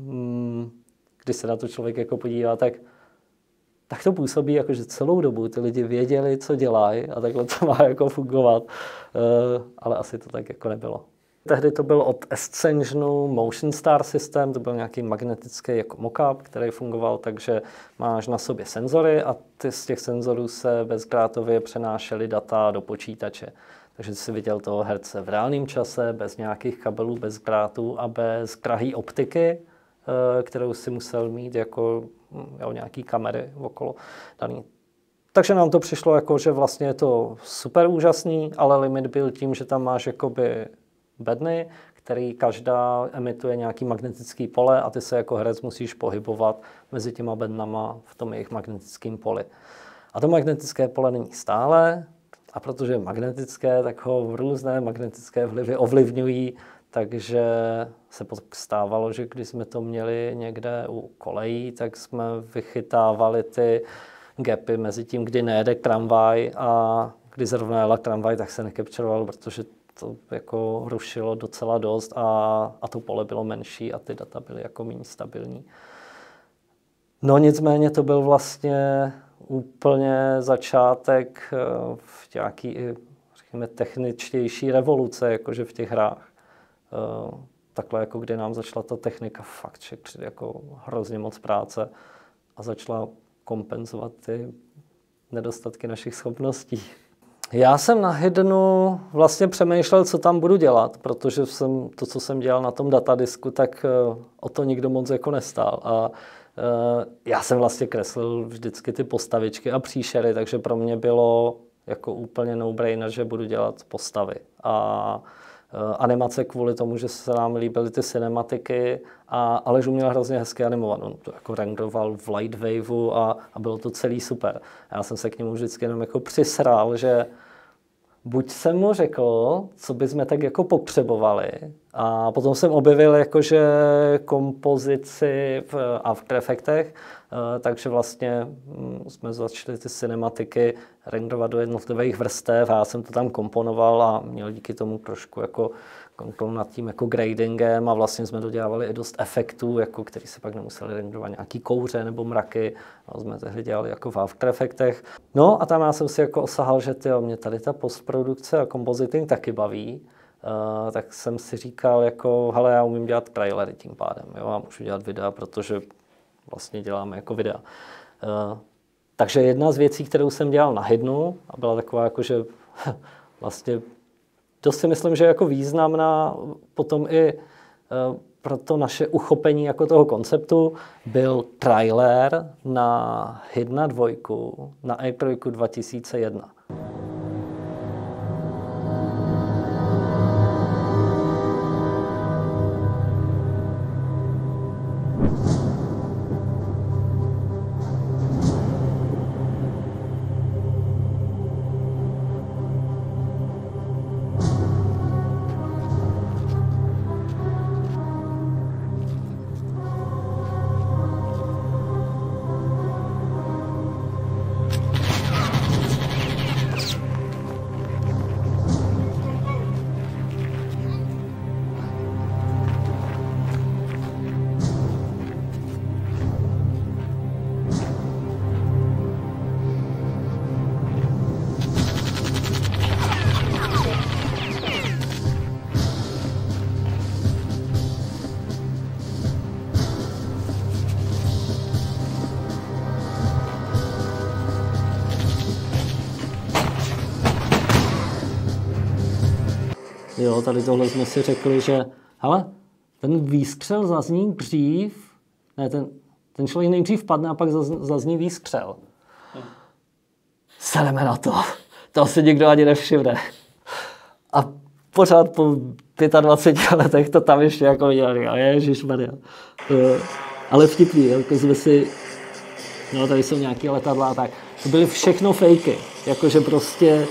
když se na to člověk jako podívá, tak to působí, jako, že celou dobu ty lidi věděli, co dělají a takhle to má jako fungovat. Ale asi to tak jako nebylo. Tehdy to byl od Ascensionu Motion Star System, to byl nějaký magnetický jako mockup, který fungoval, takže máš na sobě senzory a z těch senzorů se bezdrátově přenášely data do počítače. Takže si viděl toho herce v reálném čase, bez nějakých kabelů, bez drátů a bez drahé optiky, kterou si musel mít jako nějaký kamery okolo daný. Takže nám to přišlo jako, že vlastně je to super úžasný, ale limit byl tím, že tam máš jakoby bedny, který každá emituje nějaký magnetický pole a ty se jako herec musíš pohybovat mezi těma bednama v tom jejich magnetickém poli. A to magnetické pole není stále a protože je magnetické, tak ho různé magnetické vlivy ovlivňují, takže se stávalo, že když jsme to měli někde u kolejí, tak jsme vychytávali ty gapy mezi tím, kdy nejede tramvaj a kdy zrovna jela tramvaj, tak se nekapčeroval, protože to jako rušilo docela dost a to pole bylo menší a ty data byly jako méně stabilní. No nicméně to byl vlastně úplně začátek v nějaký, řekněme, techničtější revoluce, jakože v těch hrách. Takhle, jako kdy nám začala ta technika fakt jako hrozně moc práce a začala kompenzovat ty nedostatky našich schopností. Já jsem na Hiddenu vlastně přemýšlel, co tam budu dělat, protože to, co jsem dělal na tom datadisku, tak o to nikdo moc jako nestál. A já jsem vlastně kreslil vždycky ty postavičky a příšery, takže pro mě bylo jako úplně no-brainer, že budu dělat postavy. A animace kvůli tomu, že se nám líbily ty cinematiky a Aleš uměl hrozně hezky animovat. On to jako renderoval v Lightwaveu a bylo to celý super. Já jsem se k němu vždycky jenom jako přisral, že buď jsem mu řekl, co bychom tak jako potřebovali, a potom jsem objevil jakože kompozici v After Effectech, takže vlastně jsme začali ty cinematiky renderovat do jednotlivých vrstev a já jsem to tam komponoval a měl díky tomu trošku jako kontrolu nad tím jako gradingem a vlastně jsme dodělávali i dost efektů, jako který se pak nemuseli renderovat nějaký kouře nebo mraky. A jsme tehdy dělali jako v After Effectech. No a tam já jsem si jako osahal, že mě tady ta postprodukce a compositing taky baví. Tak jsem si říkal, jako, hele, já umím dělat trailery tím pádem, jo, a můžu dělat videa, protože vlastně děláme jako videa. Takže jedna z věcí, kterou jsem dělal na Hiddenu, a byla taková jako, že vlastně dost si myslím, že jako významná potom i pro to naše uchopení jako toho konceptu, byl trailer na Hiddena 2 na E3 2001. Jo, tady tohle jsme si řekli, že hele, ten výstřel zazní dřív, ne, ten člověk nejdřív padne a pak zazní výstřel. Sedeme na to. To si nikdo ani nevšimne. A pořád po 25 letech to tam ještě jako viděl. Ježišmarja. Ale vtipný, jako jsme si, no tady jsou nějaké letadla a tak. To byly všechno fejky. Jakože prostě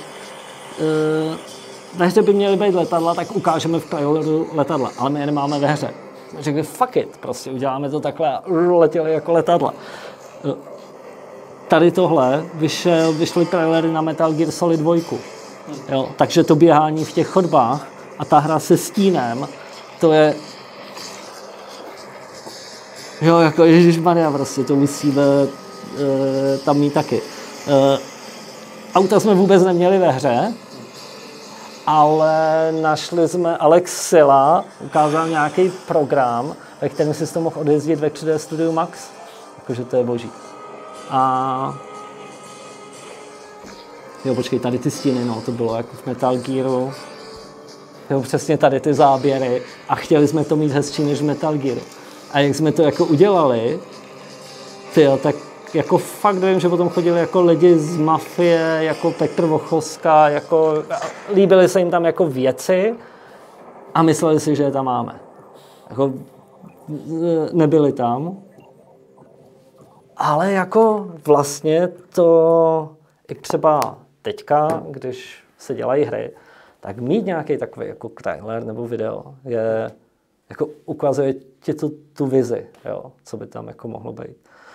ve hře by měly být letadla, tak ukážeme v traileru letadla, ale my je nemáme ve hře. Řekli, fuck it, prostě uděláme to takhle a letěli jako letadla. Tady tohle vyšly trailery na Metal Gear Solid 2. Jo, takže to běhání v těch chodbách a ta hra se stínem, to je... Jo, jako ježišmarja, prostě to musíme tam mít taky. Auta jsme vůbec neměli ve hře, ale našli jsme, Alex Silla ukázal nějaký program, ve kterém si to mohl odjezdit ve 3D Studio Max. Jakože to je boží. A jo, počkej, tady ty stíny, no, to bylo jako v Metal Gearu. Jo, přesně tady ty záběry. A chtěli jsme to mít hezčí než v Metal Gearu. A jak jsme to jako udělali, tyjo, tak jako fakt vím, že potom chodili jako lidi z Mafie, jako Petr Vochoska, jako líbily se jim tam jako věci a mysleli si, že je tam máme. Jako nebyli tam. Ale jako vlastně to i třeba teďka, když se dělají hry, tak mít nějaký takový jako trailer nebo video je, jako ukazuje ti tu vizi, jo, co by tam jako mohlo být.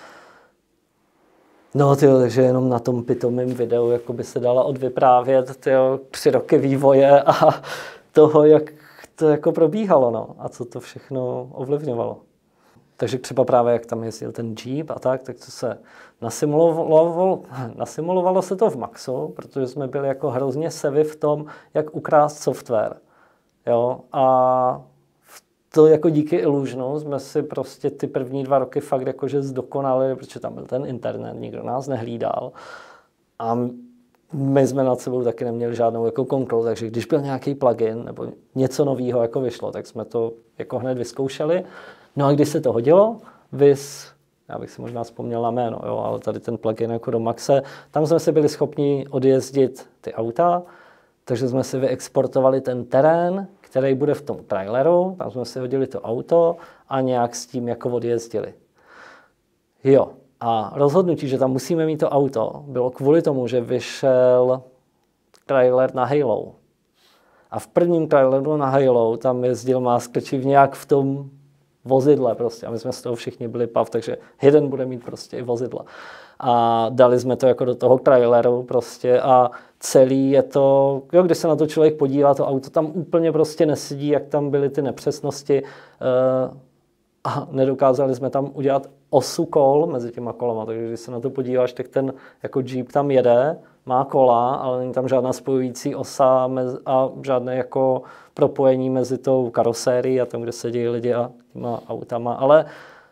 No tyjo, takže jenom na tom pitomém videu jako by se dala odvyprávět tyjo, 3 roky vývoje a toho, jak to jako probíhalo, no, a co to všechno ovlivňovalo. Takže třeba právě jak tam jezdil ten Jeep a tak to se nasimulovalo se to v Maxu, protože jsme byli jako hrozně sevi v tom, jak ukrást software. Jo? A to jako díky Illusionu jsme si prostě ty první 2 roky fakt jakože zdokonali, protože tam byl ten internet, nikdo nás nehlídal. A my jsme nad sebou taky neměli žádnou jako kontrolu, takže když byl nějaký plugin nebo něco nového jako vyšlo, tak jsme to jako hned vyzkoušeli. No a když se to hodilo, já bych si možná vzpomněl na jméno, jo, ale tady ten plugin jako do Maxe, tam jsme si byli schopni odjezdit ty auta, takže jsme si vyexportovali ten terén, který bude v tom traileru, tam jsme si hodili to auto a nějak s tím jako odjezdili. Jo, a rozhodnutí, že tam musíme mít to auto, bylo kvůli tomu, že vyšel trailer na Halo. A v prvním traileru na Halo tam jezdil Masklečiv nějak v tom vozidle prostě. A my jsme z toho všichni byli pav, takže Hidden bude mít prostě i vozidla. A dali jsme to jako do toho traileru prostě a celý je to, jo, když se na to člověk podívá, to auto tam úplně prostě nesedí, jak tam byly ty nepřesnosti a nedokázali jsme tam udělat osu kol mezi těma kolama, takže když se na to podíváš, tak ten jako Jeep tam jede, má kola, ale není tam žádná spojující osa a žádné jako propojení mezi tou karosérií a tam, kde sedí lidi a těma autama, ale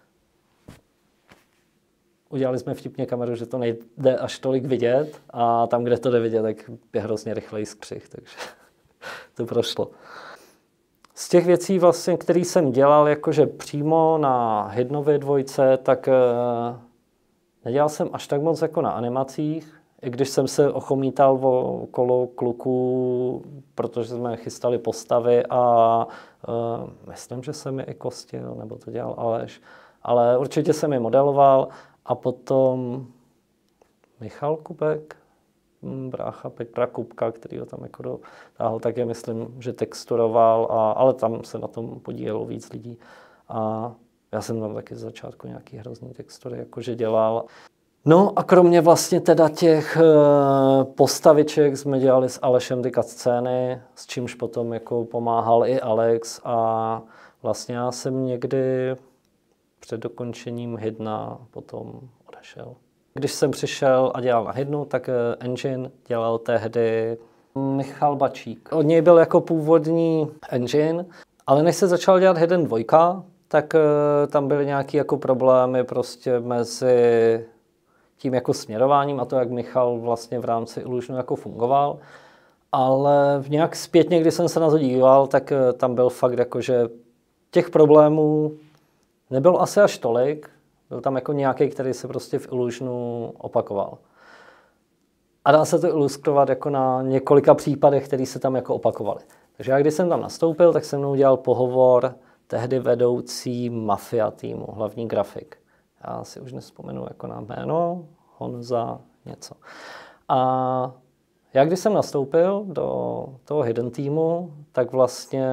udělali jsme vtipně kameru, že to nejde až tolik vidět a tam, kde to jde vidět, tak je hrozně rychlej skřih, takže to prošlo. Z těch věcí, vlastně, které jsem dělal jakože přímo na Hiddenově 2, tak nedělal jsem až tak moc jako na animacích, i když jsem se ochomítal okolo kluků, protože jsme chystali postavy a myslím, že jsem je i kostil, nebo to dělal Aleš, ale určitě jsem je modeloval a potom Michal Kubek, brácha Petra Kubka, který ho tam jako dotáhl, tak je myslím, že texturoval, ale tam se na tom podílelo víc lidí. A já jsem tam taky z začátku nějaký hrozný textury jakože dělal. No a kromě vlastně teda těch postaviček jsme dělali s Alešem ty cutscény, s čímž potom jako pomáhal i Alex a vlastně já jsem někdy před dokončením Hiddena potom odešel. Když jsem přišel a dělal na Hiddenu, tak engine dělal tehdy Michal Bačík. Od něj byl jako původní engine, ale než se začal dělat Hidden 2, tak tam byly nějaké jako problémy prostě mezi tím jako směrováním a to, jak Michal vlastně v rámci Illusionu jako fungoval. Ale v nějak zpětně, když jsem se na to díval, tak tam byl fakt jako, že těch problémů nebylo asi až tolik. Byl tam jako nějaký, který se prostě v Illusionu opakoval. A dá se to ilustrovat jako na několika případech, které se tam jako opakovaly. Takže já, když jsem tam nastoupil, tak se mnou udělal pohovor tehdy vedoucí Mafia týmu, hlavní grafik. Já si už nevzpomenu jako na jméno, Honza něco. A já, když jsem nastoupil do toho Hidden týmu, tak vlastně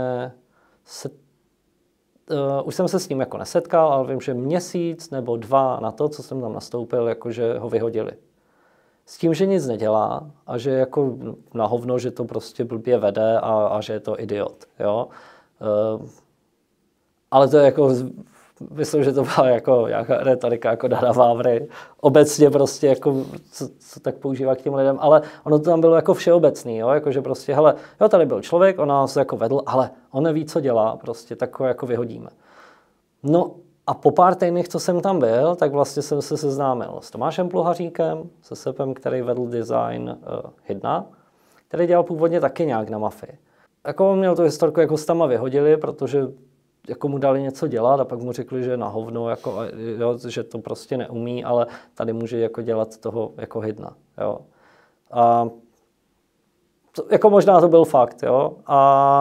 už jsem se s ním jako nesetkal, ale vím, že měsíc nebo 2 na to, co jsem tam nastoupil, jakože ho vyhodili. S tím, že nic nedělá a že jako na hovno, že to prostě blbě vede a že je to idiot. Jo? Ale to je jako, myslím, že to byla jako nějaká retorika jako Dana Vávry. Obecně prostě jako, co tak používá k těm lidem, ale ono to tam bylo jako všeobecný, jo? Jako, že prostě, hele, jo, tady byl člověk, on nás jako vedl, ale on neví, co dělá, prostě tak ho jako vyhodíme. No a po pár týdnech, co jsem tam byl, tak vlastně jsem se seznámil s Tomášem Pluhaříkem, se Sepem, který vedl design Hiddena, který dělal původně taky nějak na Mafii. Jako on měl tu historku, jako s tama vyhodili, protože jako mu dali něco dělat a pak mu řekli, že na hovno, jako, jo, že to prostě neumí, ale tady může jako dělat toho jako Hiddena. Jo. A to, jako možná to byl fakt, jo.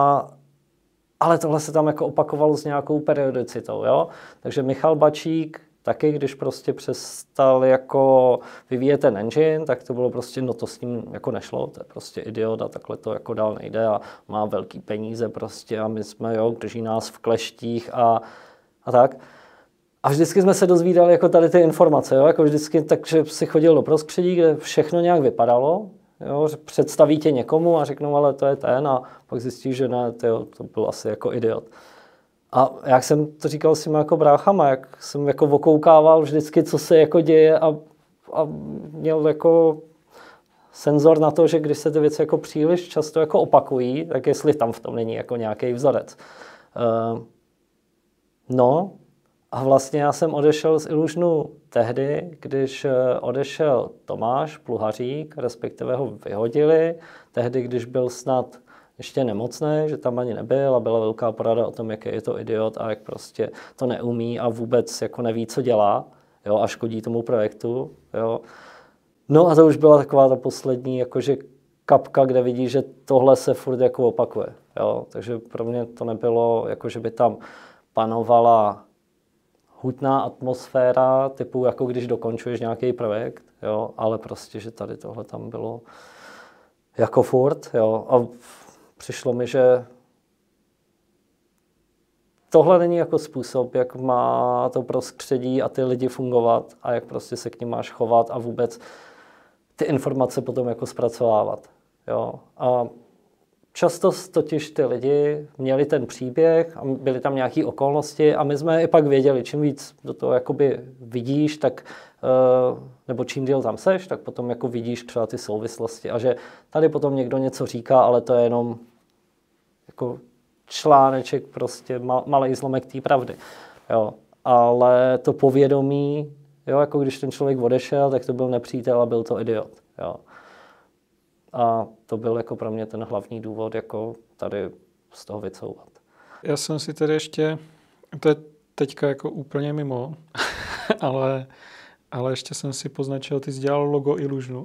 Ale tohle se tam jako opakovalo s nějakou periodicitou, jo. Takže Michal Bačík taky, když prostě přestal jako vyvíjet ten engine, tak to bylo prostě, no to s ním jako nešlo, to je prostě idiot a takhle to jako dál nejde a má velký peníze prostě a my jsme, jo, drží nás v kleštích a tak. A vždycky jsme se dozvídali jako tady ty informace, jo, jako vždycky, takže si chodil do prostředí, kde všechno nějak vypadalo, jo, představí tě někomu a řeknou, ale to je ten a pak zjistíš, že ne, to byl asi jako idiot. A jak jsem to říkal s těma jako bráchama, jak jsem jako okoukával vždycky, co se jako děje a měl jako senzor na to, že když se ty věci jako příliš často jako opakují, tak jestli tam v tom není jako nějaký vzorec. No a vlastně já jsem odešel z Illusionu tehdy, když odešel Tomáš Pluhařík, respektive ho vyhodili, tehdy, když byl snad ještě nemocný, že tam ani nebyl a byla velká porada o tom, jaký je to idiot a jak prostě to neumí a vůbec jako neví, co dělá, jo, a škodí tomu projektu, jo. No a to už byla taková ta poslední jakože kapka, kde vidí, že tohle se furt jako opakuje, jo. Takže pro mě to nebylo, jako že by tam panovala hutná atmosféra, typu jako když dokončuješ nějaký projekt, jo, ale prostě, že tady tohle tam bylo jako furt, jo, a přišlo mi, že tohle není jako způsob, jak má to prostředí a ty lidi fungovat a jak prostě se k nim máš chovat a vůbec ty informace potom jako zpracovávat, jo, a často totiž ty lidi měli ten příběh a byly tam nějaké okolnosti a my jsme i pak věděli, čím víc do toho jakoby vidíš, tak, nebo čím díl tam seš, tak potom jako vidíš třeba ty souvislosti a že tady potom někdo něco říká, ale to je jenom jako článeček, prostě malej zlomek té pravdy. Jo. Ale to povědomí, jo, jako když ten člověk odešel, tak to byl nepřítel a byl to idiot. Jo. A to byl jako pro mě ten hlavní důvod, jako tady z toho vycouvat. Já jsem si tady ještě, to je teďka jako úplně mimo, ale ještě jsem si poznačil, ty jsi dělal logo Illusionu.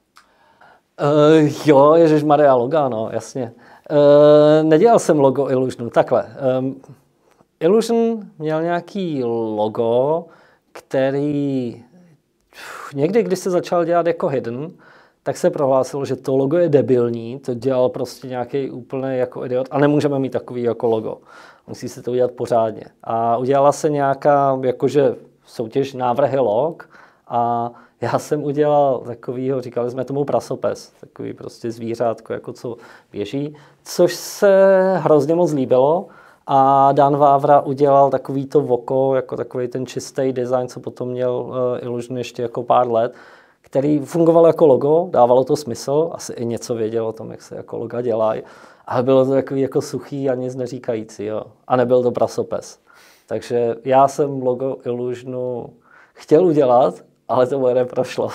Jo, ježišmarja, logo, no, jasně. Nedělal jsem logo Illusionu, takhle. Illusion měl nějaký logo, který někdy, když se začal dělat jako hidden, tak se prohlásilo, že to logo je debilní, to dělal prostě nějaký úplný jako idiot a nemůžeme mít takový jako logo. Musí se to udělat pořádně. A udělala se nějaká jakože soutěž návrhy log a já jsem udělal takovýho, říkali jsme tomu prasopes, takový prostě zvířátko, jako co běží, což se hrozně moc líbilo a Dan Vávra udělal takový to oko, jako takový ten čistý design, co potom měl Illusion ještě jako pár let, který fungoval jako logo, dávalo to smysl, asi i něco věděl o tom, jak se jako loga dělají, ale bylo to takový jako suchý a nic neříkající, jo. A nebyl to prasopes. Takže já jsem logo Illusionu chtěl udělat, ale to moje neprošlo.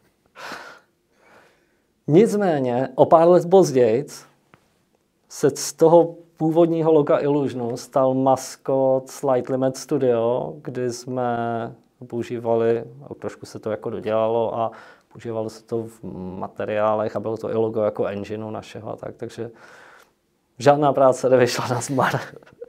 Nicméně, o pár let později se z toho původního loga Illusionu stal maskot Slight Limit Studio, kdy jsme používali, trošku se to jako dodělalo a používalo se to v materiálech a bylo to i logo jako engineu našeho a tak, takže žádná práce nevyšla na zmar.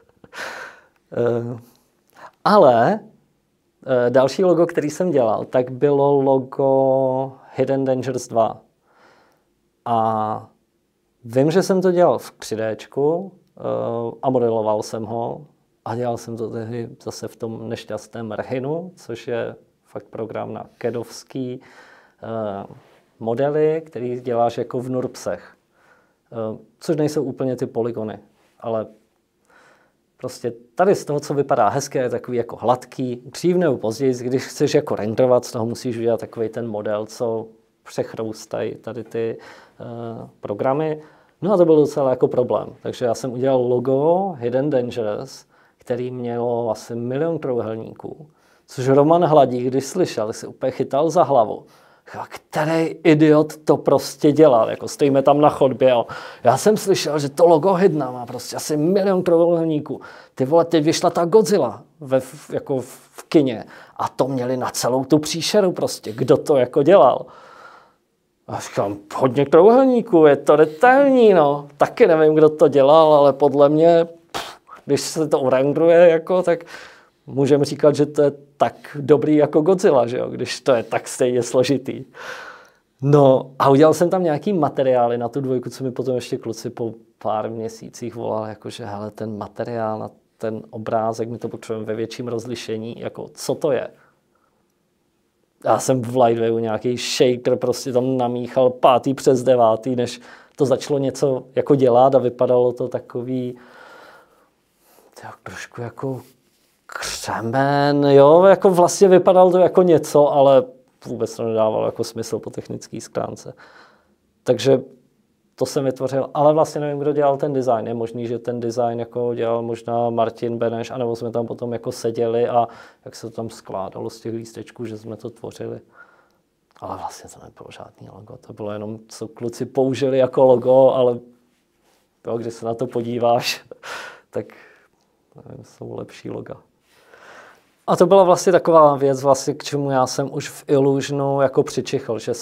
Ale další logo, který jsem dělal, tak bylo logo Hidden Dangers 2. A vím, že jsem to dělal v 3Dčku a modeloval jsem ho. A dělal jsem to tehdy zase v tom nešťastném Rhinu, což je fakt program na CADovský modely, který děláš jako v NURBSech. Což nejsou úplně ty polygony, ale prostě tady z toho, co vypadá hezké, je takový jako hladký. Dřív nebo později, když chceš jako renderovat, z toho musíš udělat takový ten model, co přechroustají tady ty programy. No a to byl docela jako problém. Takže já jsem udělal logo Hidden Dangers, který mělo asi 1 000 000 trouhelníků. Což Roman Hladík, když slyšel, si úplně chytal za hlavu. Který idiot to prostě dělal, jako stojíme tam na chodbě. Jo. Já jsem slyšel, že to logo Hiddena má prostě asi 1 000 000 trouhelníků. Ty vole, teď vyšla ta Godzilla jako v kině a to měli na celou tu příšeru prostě. Kdo to jako dělal? A říkám, hodně trouhelníků, je to detailní, no. Taky nevím, kdo to dělal, ale podle mě, když se to urenderuje, jako, tak můžeme říkat, že to je tak dobrý jako Godzilla, že jo? Když to je tak stejně složitý. No a udělal jsem tam nějaký materiály na tu 2, co mi potom ještě kluci po pár měsících volali, jakože hele, ten materiál na ten obrázek, my to potřebujeme ve větším rozlišení, jako co to je? Já jsem v Lightwaveu nějaký shaker prostě tam namíchal 5. přes 9, než to začalo něco jako dělat a vypadalo to takový trošku jako křemen, jo, jako vlastně vypadalo to jako něco, ale vůbec to nedávalo jako smysl po technické stránce. Takže to jsem vytvořil, ale vlastně nevím, kdo dělal ten design. Je možný, že ten design jako dělal možná Martin Beneš, anebo jsme tam potom jako seděli a jak se to tam skládalo z těch lístečků, že jsme to tvořili. Ale vlastně to nebylo žádný logo, to bylo jenom, co kluci použili jako logo, ale jo, když se na to podíváš, tak nevím, jsou lepší loga. A to byla vlastně taková věc, vlastně, k čemu já jsem už v Illusionu jako přičichl, že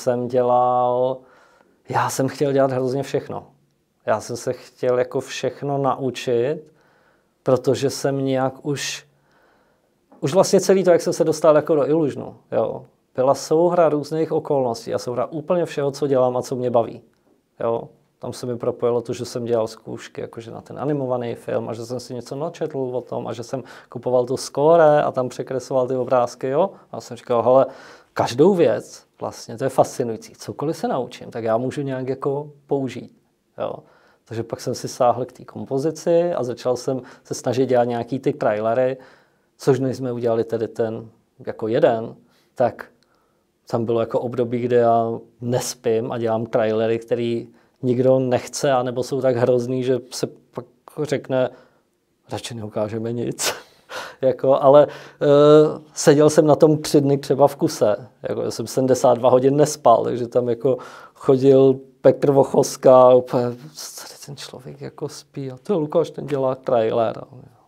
já jsem chtěl dělat hrozně všechno. Já jsem se chtěl jako všechno naučit, protože jsem nějak už vlastně celý to, jak jsem se dostal jako do Illusionu, jo, byla souhra různých okolností a souhra úplně všeho, co dělám a co mě baví. Jo. Tam se mi propojilo to, že jsem dělal zkoušky jakože na ten animovaný film a že jsem si něco načetl o tom a že jsem kupoval to skóre a tam překresoval ty obrázky, jo. A jsem říkal, hele, každou věc, vlastně, to je fascinující, cokoliv se naučím, tak já můžu nějak jako použít, jo. Takže pak jsem si sáhl k té kompozici a začal jsem se snažit dělat nějaký ty trailery, což než jsme udělali tedy ten jako jeden, tak tam bylo jako období, kde já nespím a dělám trailery, který nikdo nechce, anebo jsou tak hrozný, že se pak řekne, radši neukážeme nic. Ale seděl jsem na tom 3 dny třeba v kuse. Já jsem 72 hodin nespal, takže tam jako chodil Petr Vochoska, úplně, tady ten člověk jako spí. A to Lukáš, ten dělá trailer.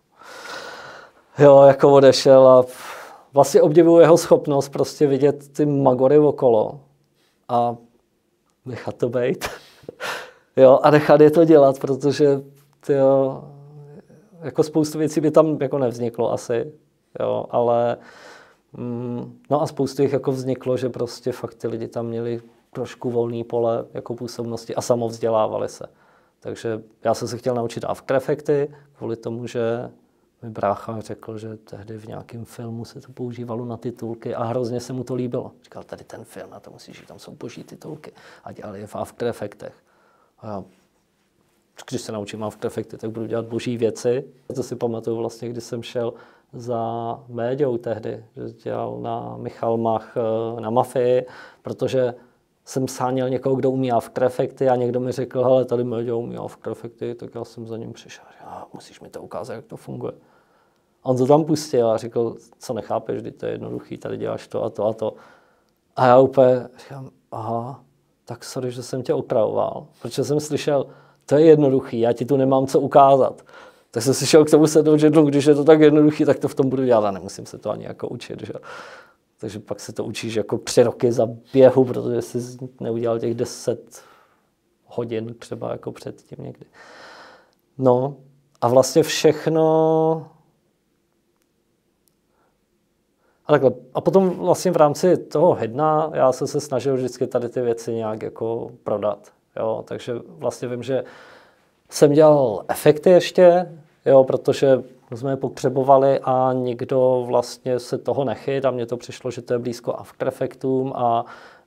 Jo, jako odešel a vlastně obdivuju jeho schopnost prostě vidět ty magory okolo a nechat to být. Jo, a nechat je to dělat, protože jako spoustu věcí by tam jako nevzniklo asi, jo, ale no a spoustu jich jako vzniklo, že prostě fakt ty lidi tam měli trošku volný pole jako působnosti a samovzdělávali se. Takže já jsem se chtěl naučit After Effecty kvůli tomu, že mi brácha řekl, že tehdy v nějakém filmu se to používalo na titulky a hrozně se mu to líbilo. Říkal, tady ten film, na to musíš jít, tam jsou boží titulky. A dělali je v After Effectech. A já, když se naučím After Effecty, tak budu dělat boží věci. To si pamatuju vlastně, když jsem šel za Méďou tehdy, že dělal na Michal Mach na Mafii, protože jsem sháněl někoho, kdo umí After Effecty a někdo mi řekl, hele, tady Méďa umí After Effecty, tak já jsem za ním přišel. Musíš mi to ukázat, jak to funguje. A on to tam pustil a řekl, co nechápeš, když to je jednoduchý, tady děláš to a to a to. A já úplně říkám, aha, tak sorry, že jsem tě otravoval, protože jsem slyšel, to je jednoduchý, já ti tu nemám co ukázat. Tak jsem si šel k tomu sednout, že když je to tak jednoduchý, tak to v tom budu dělat a nemusím se to ani jako učit. Že? Takže pak se to učíš jako 3 roky za běhu, protože jsi neudělal těch 10 hodin třeba jako předtím někdy. No a vlastně všechno... A potom vlastně v rámci toho Hidna já jsem se snažil vždycky tady ty věci nějak jako prodat. Jo? Takže vlastně vím, že jsem dělal efekty ještě, jo, protože jsme je potřebovali a nikdo vlastně se toho nechyt a mně to přišlo, že to je blízko After Effectům a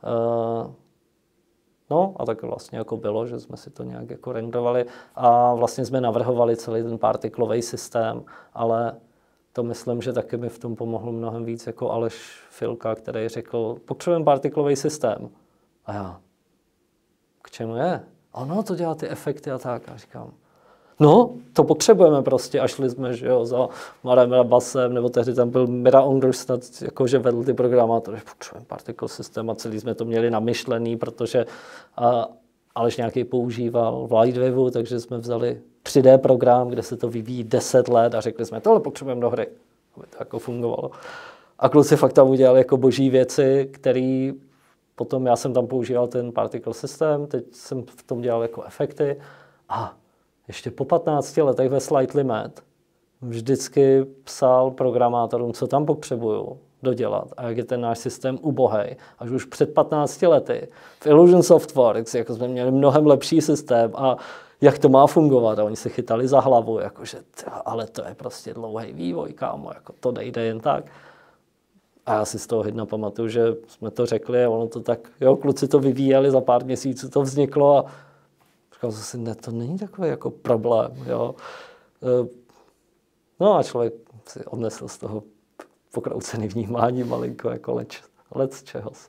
no a tak vlastně jako bylo, že jsme si to nějak jako renderovali a vlastně jsme navrhovali celý ten partiklový systém, ale to myslím, že taky mi v tom pomohlo mnohem víc jako Aleš Filka, který řekl, potřebujeme partiklový systém. A já, k čemu je? Ano, to dělá ty efekty a tak. A říkám, no, to potřebujeme prostě. A šli jsme, že jo, za Marem Rabasem, nebo tehdy tam byl Mira Ongerstad, jakože vedl ty programátory, potřebujeme particle systém a celý jsme to měli namyšlený, protože Aleš nějaký používal v Lightwaveu, takže jsme vzali 3D program, kde se to vyvíjí 10 let a řekli jsme, tohle potřebujeme do hry. Aby to jako fungovalo. A kluci fakt tam udělali jako boží věci, který potom já jsem tam používal ten particle systém, teď jsem v tom dělal jako efekty a ještě po 15 letech ve Slightly Mad vždycky psal programátorům, co tam potřebuju dodělat a jak je ten náš systém ubohej. Až už před 15 lety v Illusion Softworks jako jsme měli mnohem lepší systém a jak to má fungovat. A oni se chytali za hlavu, jakože, ale to je prostě dlouhý vývoj, kámo, jako to nejde jen tak. A já si z toho hydna pamatuju, že jsme to řekli a ono to tak, jo, kluci to vyvíjeli, za pár měsíců to vzniklo a říkal jsem si, ne, to není takový jako problém, jo. No a člověk si odnesl z toho pokroucený vnímání malinko, jako lec čehos.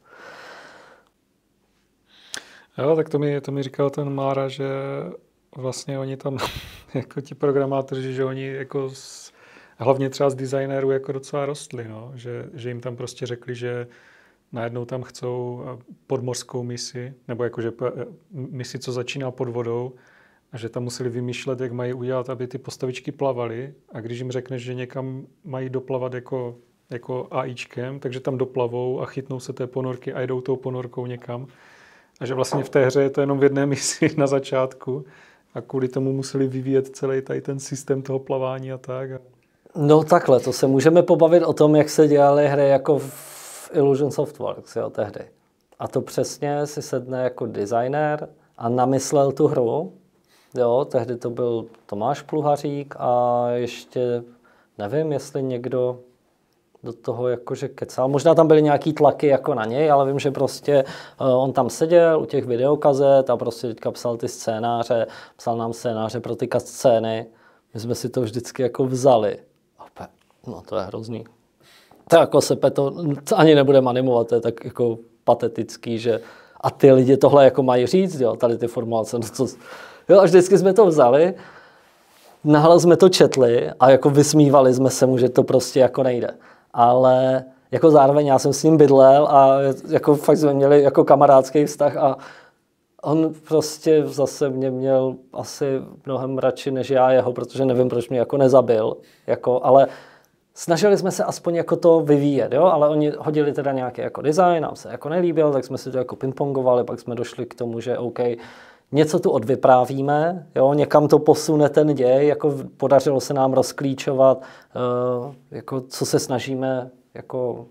Jo, tak to mi říkal ten Mára, že vlastně oni tam, jako ti programátoři, že oni jako hlavně třeba z designérů jako docela rostli, no? Že jim tam prostě řekli, že najednou tam chcou podmořskou misi, nebo jakože misi, co začíná pod vodou, a že tam museli vymýšlet, jak mají udělat, aby ty postavičky plavaly. A když jim řekneš, že někam mají doplavat jako AIčkem, takže tam doplavou a chytnou se té ponorky a jdou tou ponorkou někam. A že vlastně v té hře je to jenom v jedné misi na začátku a kvůli tomu museli vyvíjet celý tady ten systém toho plavání a tak. No takhle, to se můžeme pobavit o tom, jak se dělaly hry jako v Illusion Softworks, jo, tehdy. A to přesně si sedne jako designér a namyslel tu hru. Jo, tehdy to byl Tomáš Pluhařík a ještě nevím, jestli někdo do toho jakože kecal. Možná tam byly nějaký tlaky jako na něj, ale vím, že prostě on tam seděl u těch videokazet a prostě teďka psal ty scénáře, psal nám scénáře pro ty scény. My jsme si to vždycky jako vzali. No to je hrozný. To jako sepe to ani nebudeme animovat, to je tak jako patetický, že a ty lidi tohle jako mají říct, jo, tady ty formulace, no co... Jo, a vždycky jsme to vzali, nahlas jsme to četli a jako vysmívali jsme se mu, že to prostě jako nejde. Ale jako zároveň já jsem s ním bydlel a jako fakt jsme měli jako kamarádský vztah a on prostě zase mě měl asi mnohem radši než já jeho, protože nevím, proč mě jako nezabil, jako, ale snažili jsme se aspoň jako to vyvíjet, jo, ale oni hodili teda nějaký jako design, nám se jako nelíbil, tak jsme si to jako pingpongovali, pak jsme došli k tomu, že OK, něco tu odvyprávíme, jo, někam to posune ten děj, jako podařilo se nám rozklíčovat, jako co se snažíme jako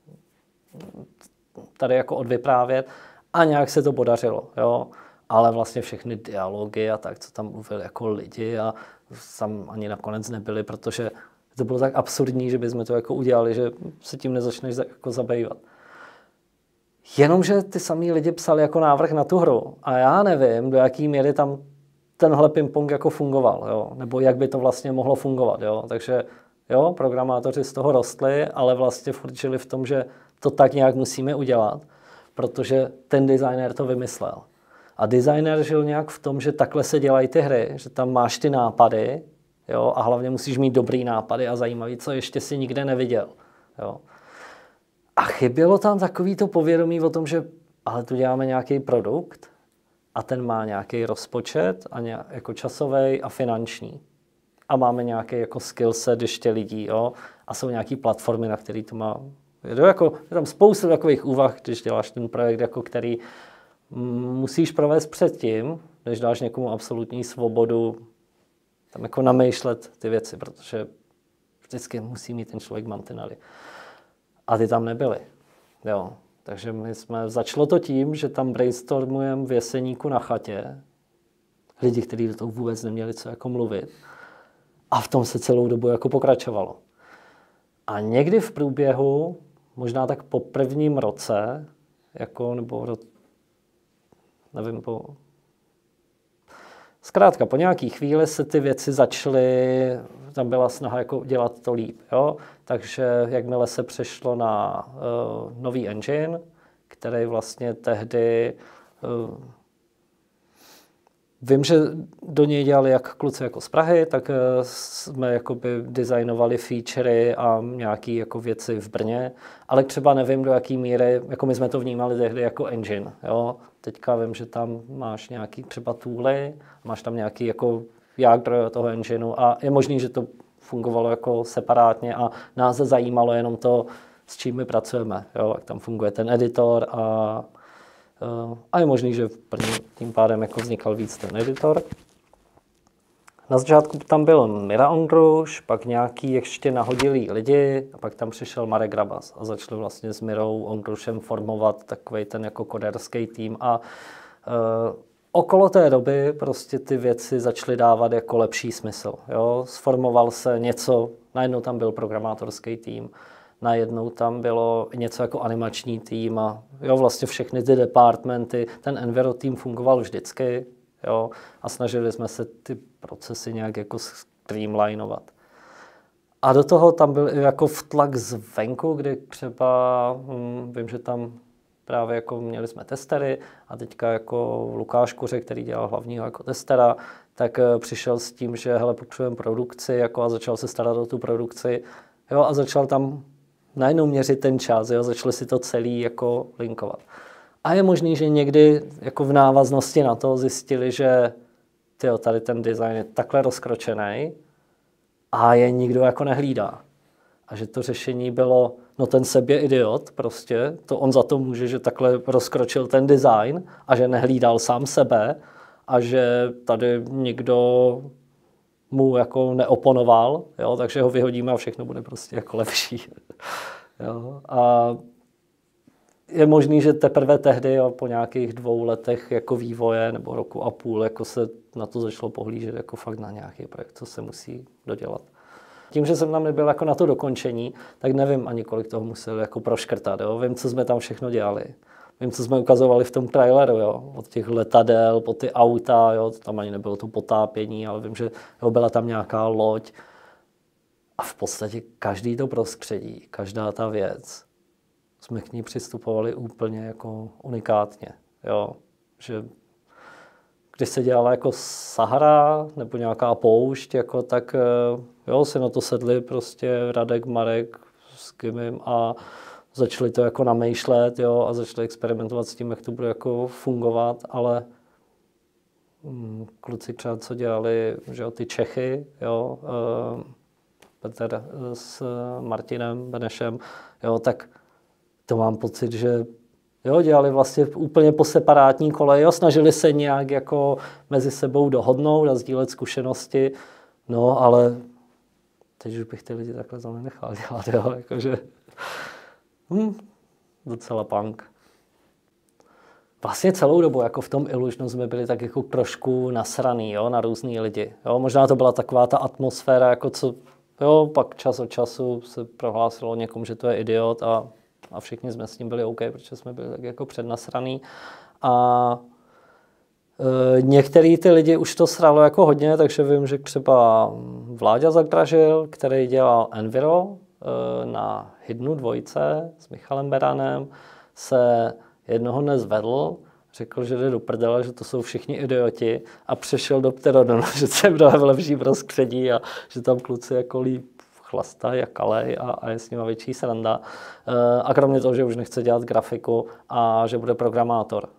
tady jako odvyprávět a nějak se to podařilo, jo. Ale vlastně všechny dialogy a tak, co tam mluvili jako lidi a tam ani nakonec nebyli, protože to bylo tak absurdní, že bychom to jako udělali, že se tím nezačneš jako zabývat. Jenomže ty samý lidi psali jako návrh na tu hru a já nevím, do jaký míry tam tenhle ping-pong jako fungoval, jo? Nebo jak by to vlastně mohlo fungovat. Jo? Takže jo, programátoři z toho rostli, ale vlastně furt žili v tom, že to tak nějak musíme udělat, protože ten designér to vymyslel. A designér žil nějak v tom, že takhle se dělají ty hry, že tam máš ty nápady, jo? A hlavně musíš mít dobrý nápady a zajímavý, co ještě si nikde neviděl. Jo? A chybělo tam takový to povědomí o tom, že ale tu děláme nějaký produkt a ten má nějaký rozpočet a jako časový a finanční. A máme nějaký jako skillset ještě lidí, jo? A jsou nějaký platformy, na který to má. Je tam spousta takových úvah, když děláš ten projekt, jako který musíš provést předtím, než dáš někomu absolutní svobodu tam jako namýšlet ty věci, protože vždycky musí mít ten člověk mantinely. A ty tam nebyly. Jo. Takže začalo to tím, že tam brainstormujeme v Jeseníku na chatě. Lidi, kteří do toho vůbec neměli co jako mluvit. A v tom se celou dobu jako pokračovalo. A někdy v průběhu, možná tak po prvním roce, jako, nebo nevím, zkrátka, po nějaký chvíli se ty věci začaly, tam byla snaha jako dělat to líp, jo? Takže jakmile se přešlo na nový engine, který vlastně tehdy, vím, že do něj dělali jak kluci jako z Prahy, tak jsme jakoby designovali featurey a nějaké jako věci v Brně, ale třeba nevím, do jaký míry, jako my jsme to vnímali tehdy jako engine, jo? Teďka vím, že tam máš nějaký třeba tooly, máš tam nějaký jako jádro toho engineu a je možný, že to fungovalo jako separátně a nás zajímalo jenom to, s čím my pracujeme, jo? Jak tam funguje ten editor a je možný, že tím pádem jako vznikal víc ten editor. Na začátku tam byl Mira Ondruš, pak nějaký ještě nahodilí lidi a pak tam přišel Marek Rabas a začali vlastně s Mirou Ondrušem formovat takovej ten jako koderský tým a okolo té doby prostě ty věci začaly dávat jako lepší smysl. Jo? Sformoval se něco, najednou tam byl programátorský tým, najednou tam bylo něco jako animační tým a jo, vlastně všechny ty departmenty, ten Enviro tým fungoval vždycky, jo, a snažili jsme se ty procesy nějak jako streamlinovat. A do toho tam byl i jako vtlak zvenku, kdy třeba, vím, že tam právě jako měli jsme testery a teďka jako Lukáš Kuře, který dělal hlavního jako testera, tak přišel s tím, že hele, potřebujeme produkci jako a začal se starat o tu produkci, jo, a začal tam najednou měřit ten čas, jo, začali si to celý jako linkovat. A je možný, že někdy jako v návaznosti na to zjistili, že tyjo, tady ten design je takhle rozkročený a je nikdo jako nehlídá. A že to řešení bylo, no ten Seb je idiot prostě, to on za to může, že takhle rozkročil ten design a že nehlídal sám sebe a že tady nikdo mu jako neoponoval, jo, takže ho vyhodíme a všechno bude prostě jako lepší. Jo, a je možný, že teprve tehdy, jo, po nějakých 2 letech jako vývoje nebo roku a půl, jako se na to začalo pohlížet jako fakt na nějaký projekt, co se musí dodělat. Tím, že jsem tam nebyl jako na to dokončení, tak nevím ani kolik toho musel jako proškrtat. Jo. Vím, co jsme tam všechno dělali. Vím, co jsme ukazovali v tom traileru, jo. Od těch letadel, po ty auta, jo. Tam ani nebylo to potápění, ale vím, že jo, byla tam nějaká loď. A v podstatě každý to prostředí, každá ta věc, jsme k ní přistupovali úplně jako unikátně. Jo. Že když se dělala jako Sahara nebo nějaká poušť, jako, tak jo, si na to sedli prostě Radek, Marek s Kimim a začali to jako namýšlet, jo, a začali experimentovat s tím, jak to bude jako fungovat, ale kluci třeba co dělali, že jo, ty Čechy, jo, Petr s Martinem Benešem, jo, tak to mám pocit, že jo, dělali vlastně úplně po separátní koleji, jo, snažili se nějak jako mezi sebou dohodnout a sdílet zkušenosti, no, ale teď už bych ty lidi takhle to nenechal dělat, jo, jakože docela punk. Vlastně celou dobu, jako v tom Illusionu jsme byli tak jako trošku nasraný, jo, na různý lidi, jo, možná to byla taková ta atmosféra, jako co, jo, pak čas od času se prohlásilo někomu, že to je idiot a všichni jsme s ním byli OK, protože jsme byli tak jako přednasraný. A některý ty lidi už to sralo jako hodně, takže vím, že třeba Vláďa Zagražil, který dělal Enviro na Hidnu 2 s Michalem Beranem, se jednoho dne zvedl, řekl, že jde do prdele, že to jsou všichni idioti a přešel do Pterodonu, že se mnohem lepší prostředí a že tam kluci jako líp chlastají a kalej a je s nima větší sranda. A kromě toho, že už nechce dělat grafiku a že bude programátor.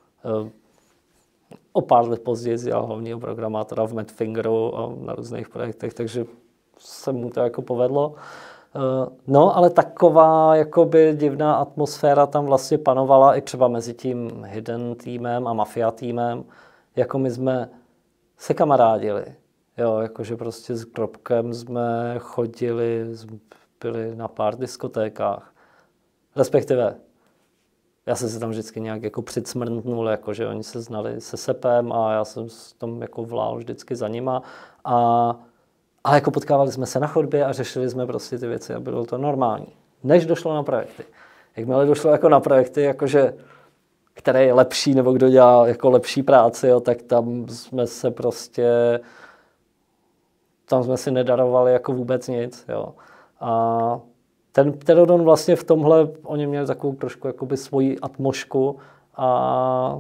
O pár let později dělal hlavního programátora v Madfingeru a na různých projektech, takže se mu to jako povedlo. No, ale taková jakoby divná atmosféra tam vlastně panovala i třeba mezi tím Hidden týmem a Mafia týmem. Jako my jsme se kamarádili. Jo, jakože prostě s Kropkem jsme chodili, byli na pár diskotékách. Respektive, já jsem se tam vždycky nějak jako přicmrntnul, jakože oni se znali se Sepem a já jsem tam jako vlál vždycky za nima. Ale jako potkávali jsme se na chodbě a řešili jsme prostě ty věci a bylo to normální. Než došlo na projekty. Jakmile došlo jako na projekty, jakože který je lepší nebo kdo dělá jako lepší práci, jo, tak tam jsme se prostě tam jsme si nedarovali jako vůbec nic, jo. A ten Pterodon vlastně v tomhle, oni měli takovou trošku jakoby svoji atmosféru a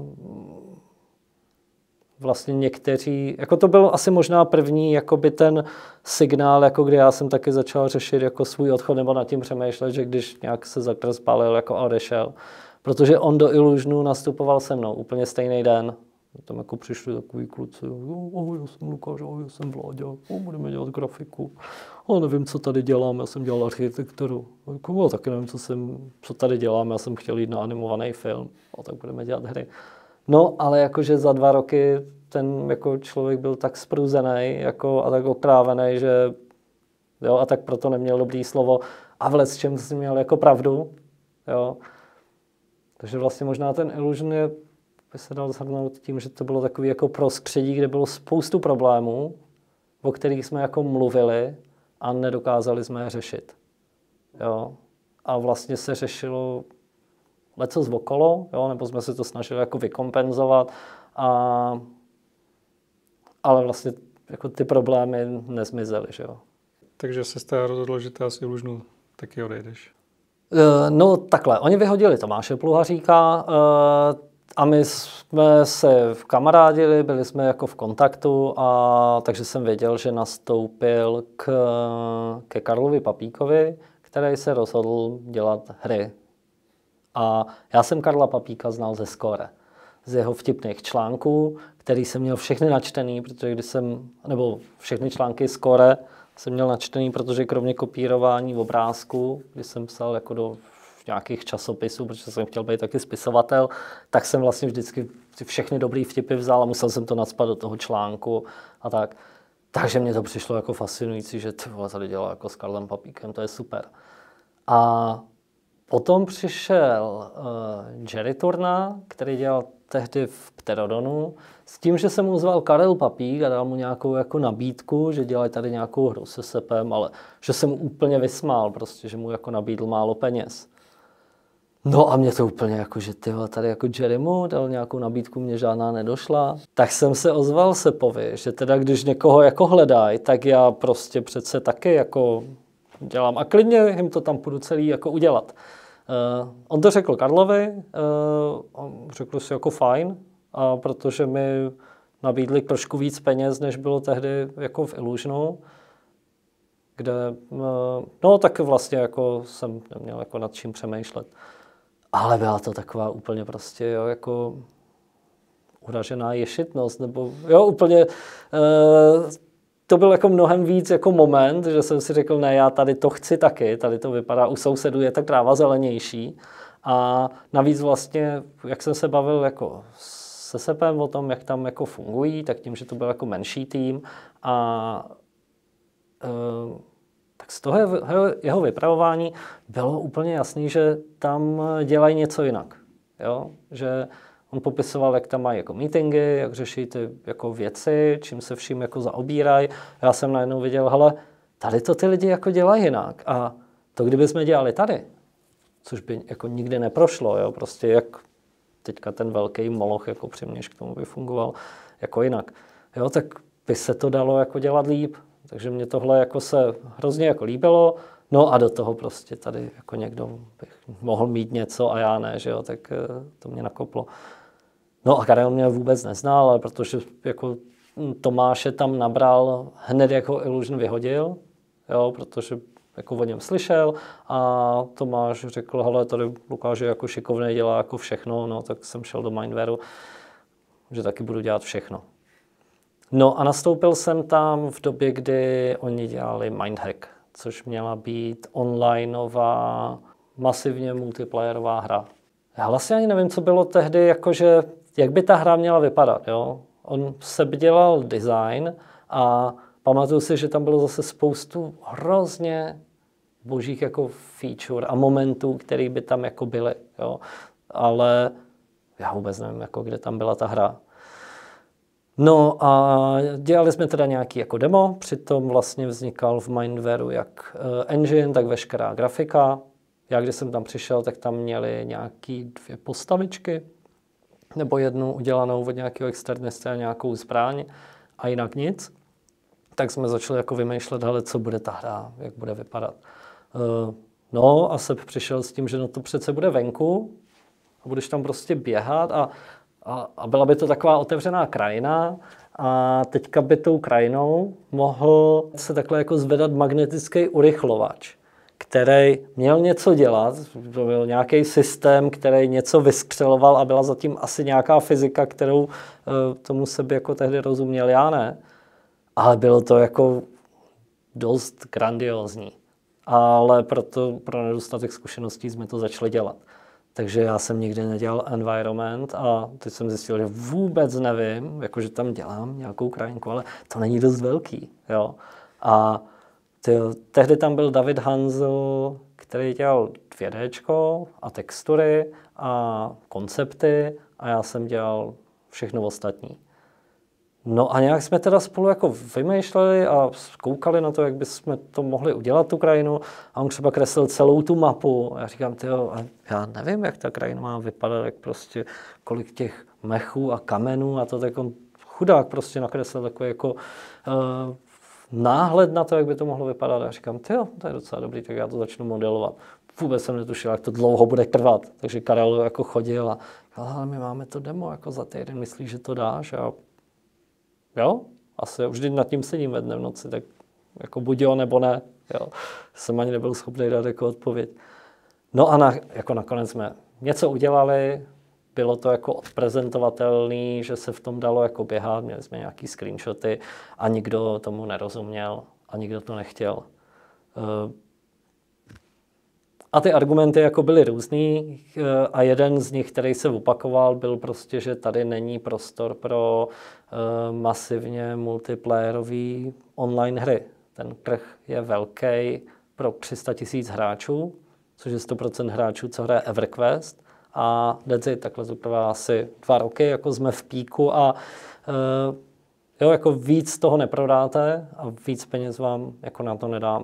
vlastně někteří, jako to byl asi možná první jakoby ten signál, jako kdy já jsem taky začal řešit jako svůj odchod nebo nad tím přemýšlet, že když nějak se Zakr spálil jako a odešel, protože on do Illusionu nastupoval se mnou úplně stejný den. Tam jako přišli takový kluci, já jsem Lukáš, já jsem Vláďa, budeme dělat grafiku. Nevím, co tady dělám, já jsem dělal architekturu. Taky nevím, co tady dělám, já jsem chtěl jít na animovaný film. Tak budeme dělat hry. No, ale jakože za 2 roky ten jako člověk byl tak spruzený jako, a tak okrávený, že jo, a tak proto neměl dobrý slovo a v čem si měl jako pravdu. Jo. Takže vlastně možná ten Illusion by se dal shrnout tím, že to bylo takový jako prostředí, kde bylo spoustu problémů, o kterých jsme jako mluvili a nedokázali jsme je řešit. Jo. A vlastně se řešilo lecos okolo, jo, nebo jsme se to snažili jako vykompenzovat, ale vlastně jako ty problémy nezmizely. Že jo. Takže se jste rozhodl, že ty asi Illusionu taky odejdeš. No takhle, oni vyhodili Tomáše Pluhaříka a my jsme se kamarádili, byli jsme jako v kontaktu, a takže jsem věděl, že nastoupil ke Karlovi Papíkovi, který se rozhodl dělat hry. A já jsem Karla Papíka znal ze Score, z jeho vtipných článků, který jsem měl všechny načtený, protože všechny články Score jsem měl načtený, protože kromě kopírování obrázku, když jsem psal jako do nějakých časopisů, protože jsem chtěl být taky spisovatel, tak jsem vlastně vždycky všechny dobrý vtipy vzal a musel jsem to nacpat do toho článku a tak. Takže mě to přišlo jako fascinující, že ty vole tady dělá jako s Karlem Papíkem, to je super. A potom přišel Jerry Turna, který dělal tehdy v Pterodonu, s tím, že se mu zval Karel Papík a dal mu nějakou jako nabídku, že dělají tady nějakou hru se Sepem, ale že se mu úplně vysmál, prostě, že mu jako nabídl málo peněz. No a mě to úplně jako, že tyhle tady jako Jerry mu dal nějakou nabídku, mě žádná nedošla. Tak jsem se ozval Sepovi, že teda když někoho jako hledají, tak já prostě přece taky jako dělám a klidně jim to tam půjdu celý jako udělat. On to řekl Karlovi, řekl si jako fajn, a protože mi nabídli trošku víc peněz, než bylo tehdy jako v Illusionu, kde, no tak vlastně jako jsem neměl jako nad čím přemýšlet. Ale byla to taková úplně prostě jo, jako uražená ješitnost, nebo jo, úplně to byl jako mnohem víc jako moment, že jsem si řekl, ne, já tady to chci taky, tady to vypadá, u sousedů je ta tráva zelenější. A navíc vlastně, jak jsem se bavil jako se Sepem o tom, jak tam jako fungují, tak tím, že to byl jako menší tým a tak z toho jeho vypravování bylo úplně jasný, že tam dělají něco jinak. Jo? Že on popisoval, jak tam mají jako meetingy, jak řeší ty jako věci, čím se vším jako zaobírají. Já jsem najednou viděl, hele, tady to ty lidi jako dělají jinak. A to, kdyby jsme dělali tady, což by jako nikdy neprošlo, jo? Prostě jak teďka ten velký moloch jako přiměš k tomu by fungoval jako jinak. Jo? Tak by se to dalo jako dělat líp. Takže mě tohle jako se hrozně jako líbilo. No a do toho prostě tady jako někdo bych mohl mít něco a já ne, že jo, tak to mě nakoplo. No a Karel mě vůbec neznal, ale protože jako Tomáše tam nabral hned jako Illusion vyhodil, jo, protože jako o něm slyšel a Tomáš řekl, hele, tady Lukáš je jako šikovný, dělá jako všechno, no tak jsem šel do Mindwareu, že taky budu dělat všechno. No a nastoupil jsem tam v době, kdy oni dělali Mindhack, což měla být onlineová, masivně multiplayerová hra. Já vlastně ani nevím, co bylo tehdy, jakože, jak by ta hra měla vypadat. Jo? On se dělal design a pamatuju si, že tam bylo zase spoustu hrozně božích jako feature a momentů, které by tam jako byly. Jo? Ale já vůbec nevím, jako, kde tam byla ta hra. No a dělali jsme teda nějaký jako demo, přitom vlastně vznikal v Mindwareu jak engine, tak veškerá grafika. Já když jsem tam přišel, tak tam měli nějaký 2 postavičky, nebo jednu udělanou od nějakého externisty a nějakou zbraň a jinak nic. Tak jsme začali jako vymýšlet, hele, co bude ta hra, jak bude vypadat. No a Seb přišel s tím, že no to přece bude venku a budeš tam prostě běhat a byla by to taková otevřená krajina a teďka by tou krajinou mohl se takhle jako zvedat magnetický urychlovač, který měl něco dělat, to byl nějaký systém, který něco vystřeloval a byla zatím asi nějaká fyzika, kterou tomu Sebi jako tehdy rozuměl, já ne. Ale bylo to jako dost grandiózní. Ale pro nedostatek zkušeností jsme to začali dělat. Takže já jsem nikdy nedělal environment a teď jsem zjistil, že vůbec nevím, jakože tam dělám nějakou krajinku, ale to není dost velký. Jo? A tehdy tam byl David Hanzel, který dělal 2D a textury a koncepty a já jsem dělal všechno ostatní. No a nějak jsme teda spolu jako vymýšleli a koukali na to, jak bychom to mohli udělat, tu krajinu. A on třeba kreslil celou tu mapu. A já říkám, tyjo, já nevím, jak ta krajina má vypadat, jak prostě kolik těch mechů a kamenů a to tak on chudák prostě nakreslil takový jako náhled na to, jak by to mohlo vypadat. A já říkám, tyjo, to je docela dobrý, tak já to začnu modelovat. Vůbec jsem netušil, jak to dlouho bude trvat. Takže Karel jako chodil a ale my máme to demo jako za týden, myslíš, že to dáš? A jo, asi už nad tím sedím ve dne v noci, tak jako buď jo, nebo ne. Jo. Jsem ani nebyl schopný dát jako odpověď. No a jako nakonec jsme něco udělali, bylo to jako odprezentovatelný, že se v tom dalo jako běhat, měli jsme nějaký screenshoty a nikdo tomu nerozuměl a nikdo to nechtěl. A ty argumenty jako byly různý a jeden z nich, který se opakoval, byl prostě, že tady není prostor pro masivně multiplayerový online hry. Ten trh je velký pro 300 000 hráčů, což je 100% hráčů, co hraje EverQuest. A that's it, takhle to trvá asi 2 roky, jako jsme v píku a jo, jako víc toho neprodáte a víc peněz vám jako na to nedáme.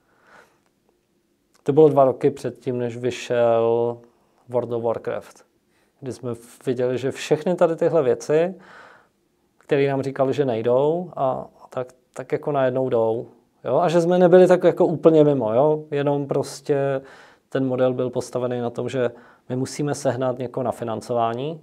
To bylo 2 roky předtím, než vyšel World of Warcraft, kdy jsme viděli, že všechny tady tyhle věci, které nám říkali, že nejdou, a tak jako najednou jdou. Jo? A že jsme nebyli tak jako úplně mimo, jo? Jenom prostě ten model byl postavený na tom, že my musíme sehnat někoho na financování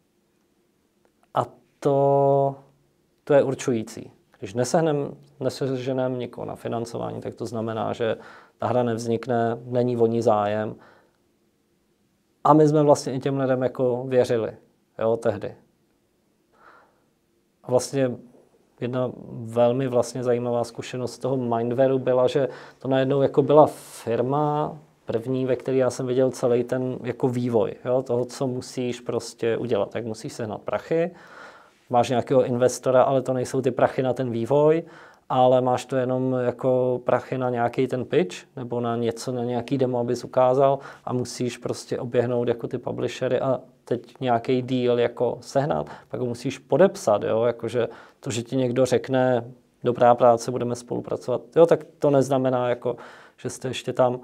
a to je určující. Když neseženeme někoho na financování, tak to znamená, že ta hra nevznikne, není o ní zájem. A my jsme vlastně i těm lidem jako věřili, jo, tehdy. A vlastně jedna velmi vlastně zajímavá zkušenost z toho Mindwareu byla, že to najednou jako byla firma první, ve které já jsem viděl celý ten jako vývoj, jo, toho, co musíš prostě udělat. Tak musíš sehnat prachy, máš nějakého investora, ale to nejsou ty prachy na ten vývoj, ale máš to jenom jako prachy na nějaký ten pitch nebo na něco, na nějaký demo, abys ukázal a musíš prostě oběhnout jako ty publishery a teď nějaký deal jako sehnat, pak ho musíš podepsat, jo, jakože to, že ti někdo řekne dobrá práce, budeme spolupracovat, jo, tak to neznamená jako, že jste ještě tam.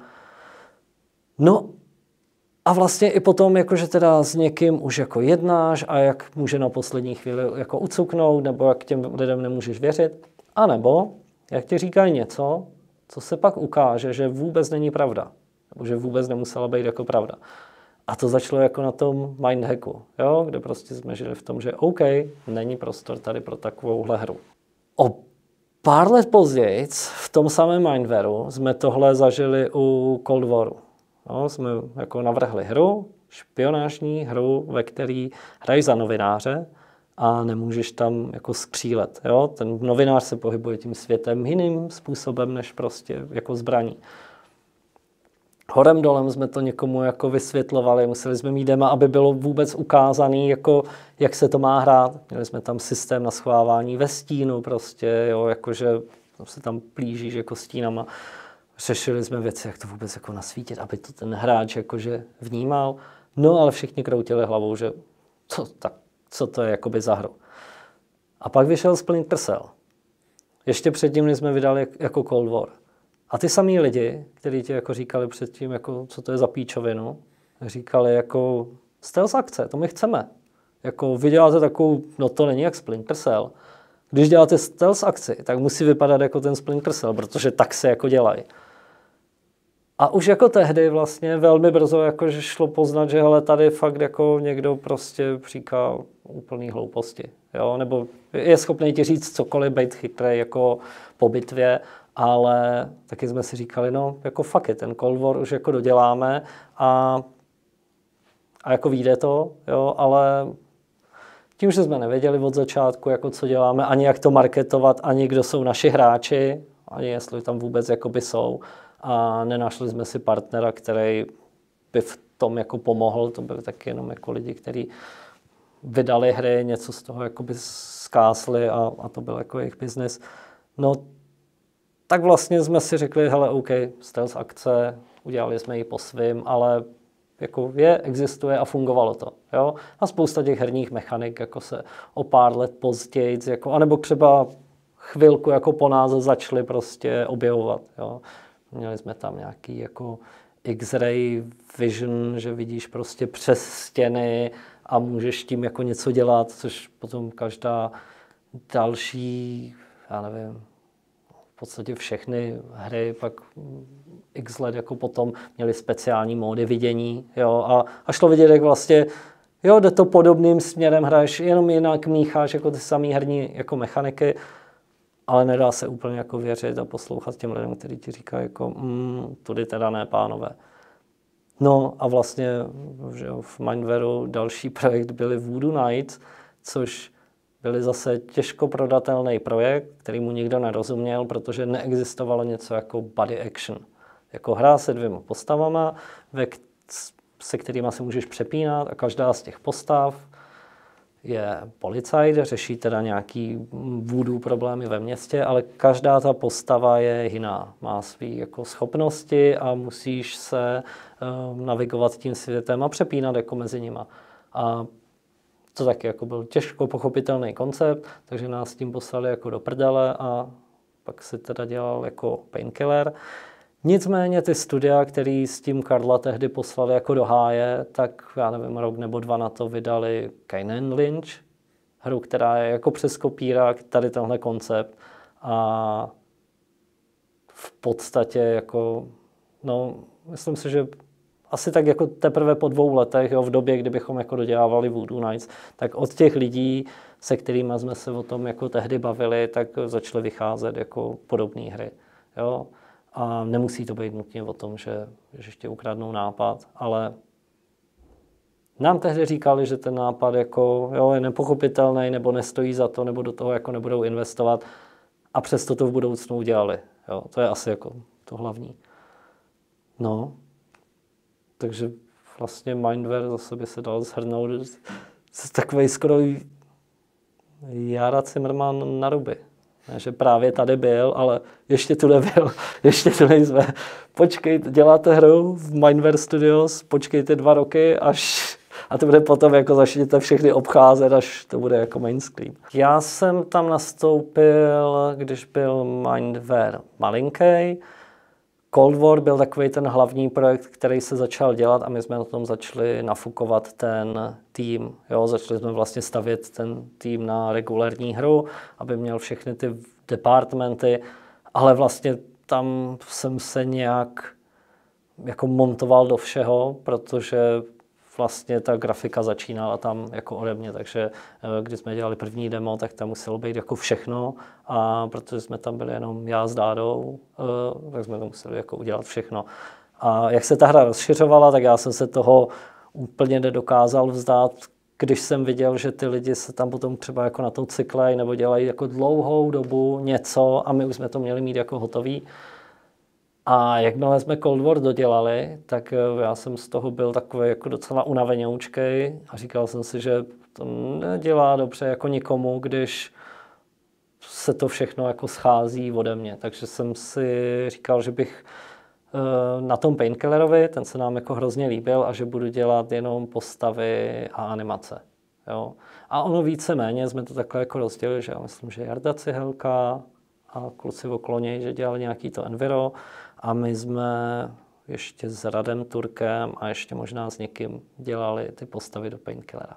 No a vlastně i potom, jakože teda s někým už jako jednáš a jak může na poslední chvíli jako ucuknout, nebo jak těm lidem nemůžeš věřit, a nebo jak ti říkají něco, co se pak ukáže, že vůbec není pravda, nebo že vůbec nemusela být jako pravda. A to začalo jako na tom Mindhacku, jo, kde prostě jsme žili v tom, že OK, není prostor tady pro takovouhle hru. O pár let později v tom samém Mindwareu jsme tohle zažili u Cold Waru. No, jsme jako navrhli hru, špionážní hru, ve které hraješ za novináře a nemůžeš tam jako skřílet. Jo? Ten novinář se pohybuje tím světem jiným způsobem než prostě jako zbraní. Horem dolem jsme to někomu jako vysvětlovali, museli jsme mít dema, aby bylo vůbec ukázaný, jako, jak se to má hrát. Měli jsme tam systém na schovávání ve stínu prostě, jo, jakože se tam plížíš jako stínama. Řešili jsme věci, jak to vůbec jako nasvítit, aby to ten hráč jakože vnímal. No ale všichni kroutili hlavou, že co to je jakoby za hru. A pak vyšel Splinter Cell. Ještě předtím, než jsme vydali jako Cold War. A ty samý lidi, kteří ti jako říkali předtím, jako, co to je za píčovinu, říkali jako stealth akce, to my chceme. Jako vy děláte takovou, no to není jak Splinter Cell. Když děláte stealth akci, tak musí vypadat jako ten Splinter Cell, protože tak se jako dělají. A už jako tehdy vlastně velmi brzo jakože šlo poznat, že hele, tady fakt jako někdo prostě říká úplný hlouposti. Jo? Nebo je schopný ti říct cokoliv, být chytrý jako po bitvě, ale taky jsme si říkali, no jako fuck it, ten Cold War už jako doděláme a jako vyjde to, jo, ale tím, že jsme nevěděli od začátku, jako co děláme, ani jak to marketovat, ani kdo jsou naši hráči, ani jestli tam vůbec jakoby jsou. A nenašli jsme si partnera, který by v tom jako pomohl, to byly taky jenom jako lidi, kteří vydali hry, něco z toho jakoby zkásli a to byl jako jejich biznis. No, tak vlastně jsme si řekli, hele, OK, stealth akce, udělali jsme ji po svým, ale jako existuje a fungovalo to. Jo? A spousta těch herních mechanik jako se o pár let později, jako, anebo třeba chvilku jako po nás začali prostě objevovat. Jo? Měli jsme tam nějaký jako X-ray vision, že vidíš prostě přes stěny a můžeš tím jako něco dělat, což potom každá další, já nevím, v podstatě všechny hry pak x let jako potom měly speciální módy vidění, jo, a šlo vidět, jak vlastně, jo, jde to podobným směrem, hraješ, jenom jinak mícháš jako ty samý herní jako mechaniky, ale nedá se úplně jako věřit a poslouchat těm lidem, kteří ti říkají jako, tudy teda ne, pánové. No a vlastně že v Mindwareu další projekt byly Voodoo Nights, což byly zase těžko prodatelný projekt, který mu nikdo nerozuměl, protože neexistovalo něco jako body action. Jako hra se 2 postavama, se kterými se můžeš přepínat a každá z těch postav je policajt, řeší teda nějaký voodoo problémy ve městě, ale každá ta postava je jiná. Má své jako schopnosti a musíš se navigovat tím světem a přepínat jako mezi nima. A to taky jako byl těžko pochopitelný koncept, takže nás tím poslali jako do prdele a pak si teda dělal jako Painkiller. Nicméně ty studia, který s tím Karla tehdy poslali jako do háje, tak já nevím, rok nebo 2 na to vydali Kane and Lynch, hru, která je jako přes kopírák tady tenhle koncept a v podstatě jako, no, myslím si, že asi tak jako teprve po 2 letech, jo, v době, kdybychom jako dodělávali Voodoo Nights, tak od těch lidí, se kterými jsme se o tom jako tehdy bavili, tak začaly vycházet jako podobné hry, jo. A nemusí to být nutně o tom, že ještě ukradnou nápad, ale nám tehdy říkali, že ten nápad jako, jo, je nepochopitelný, nebo nestojí za to, nebo do toho jako nebudou investovat a přesto to v budoucnu udělali. Jo, to je asi jako to hlavní. No, takže vlastně Mindware zase by se dal shrnout takovej skoro Jara Zimmerman na ruby. Ne, že právě tady byl, ale ještě tu nebyl, ještě tu nejsme. Počkejte, děláte hru v Mindware Studios, počkejte 2 roky, a to bude potom jako začněte všechny obcházet, až to bude jako mainstream. Já jsem tam nastoupil, když byl Mindware malinký. Cold War byl takový ten hlavní projekt, který se začal dělat a my jsme na tom začali nafukovat ten tým. Jo, začali jsme vlastně stavět ten tým na regulární hru, aby měl všechny ty departmenty, ale vlastně tam jsem se nějak jako montoval do všeho, protože vlastně ta grafika začínala tam jako ode mě, takže když jsme dělali první demo, tak tam muselo být jako všechno a protože jsme tam byli jenom já s Dádou, tak jsme to museli jako udělat všechno. A jak se ta hra rozšiřovala, tak já jsem se toho úplně nedokázal vzdát, když jsem viděl, že ty lidi se tam potom třeba jako na to cyklej nebo dělají jako dlouhou dobu něco a my už jsme to měli mít jako hotový. A jakmile jsme Cold War dodělali, tak já jsem z toho byl takový jako docela unaveňoučkej a říkal jsem si, že to nedělá dobře jako nikomu, když se to všechno jako schází ode mě. Takže jsem si říkal, že bych na tom Painkillerovi, ten se nám jako hrozně líbil a že budu dělat jenom postavy a animace. Jo. A ono víceméně jsme to takhle jako rozdělili, že já myslím, že Jarda Cihelka a kluci okolo něj, že dělali nějaký to Enviro a my jsme ještě s Radem Turkem a ještě možná s někým dělali ty postavy do Painkillera.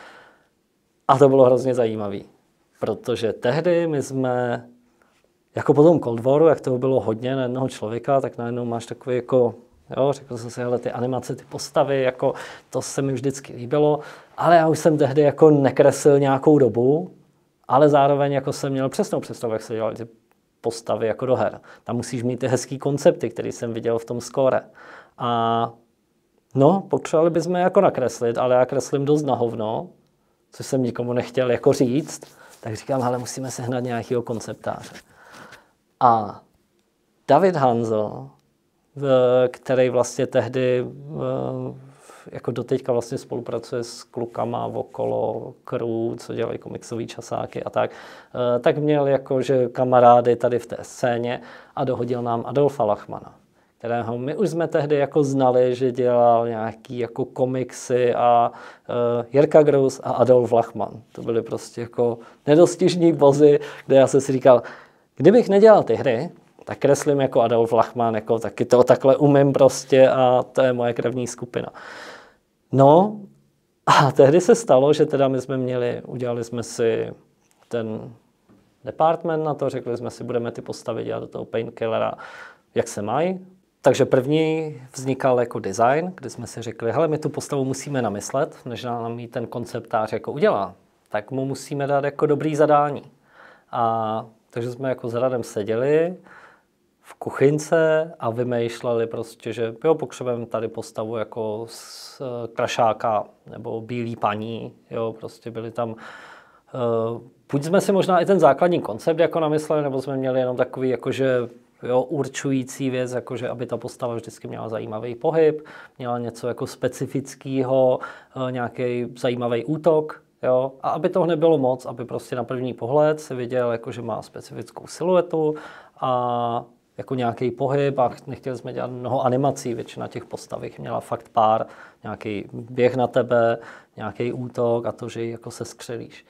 A to bylo hrozně zajímavé, protože tehdy my jsme, jako po tom Cold Waru, jak toho bylo hodně na jednoho člověka, tak najednou máš takový jako, jo, řekl jsem si, hele, ty animace, ty postavy, jako to se mi vždycky líbilo, ale já už jsem tehdy jako nekreslil nějakou dobu, ale zároveň jako jsem měl přesnou představu, jak se dělaly ty postavy jako do her. Tam musíš mít ty hezký koncepty, který jsem viděl v tom skóre. A no, potřebovali bychom jako nakreslit, ale já kreslím dost na hovno, což jsem nikomu nechtěl jako říct, tak říkám, hele, musíme sehnat nějakého konceptáře. A David Hanzo, který vlastně tehdy jako doteďka vlastně spolupracuje s klukama okolo Crew, co dělají komiksové časáky a tak měl jakože kamarády tady v té scéně a dohodil nám Adolfa Lachmana, kterého my už jsme tehdy jako znali, že dělal nějaký jako komiksy a Jirka Grous a Adolf Lachman. To byly prostě jako nedostižní bozy, kde já jsem si říkal, kdybych nedělal ty hry, tak kreslím jako Adolf Lachman, jako taky to takhle umím prostě a to je moje krevní skupina. No a tehdy se stalo, že teda my jsme udělali jsme si ten department na to, řekli jsme si, budeme ty postavy dělat do toho Painkillera, jak se mají. Takže první vznikal jako design, kdy jsme si řekli, hele, my tu postavu musíme namyslet, než nám ji ten konceptář jako udělá, tak mu musíme dát jako dobrý zadání. A takže jsme jako s Radem seděli v kuchynce a vymýšleli prostě, že jo, potřebujeme tady postavu jako z Krašáka nebo Bílý paní, jo, prostě byli tam, buď jsme si možná i ten základní koncept jako namysleli, nebo jsme měli jenom takový jakože jo, určující věc, jakože aby ta postava vždycky měla zajímavý pohyb, měla něco jako specifického, nějaký zajímavý útok, jo, a aby toho nebylo moc, aby prostě na první pohled se viděl, jako, že má specifickou siluetu a jako nějaký pohyb a nechtěli jsme dělat mnoho animací, většina těch postavek měla fakt pár, nějaký běh na tebe, nějaký útok a to, že ji jako se skřelíš.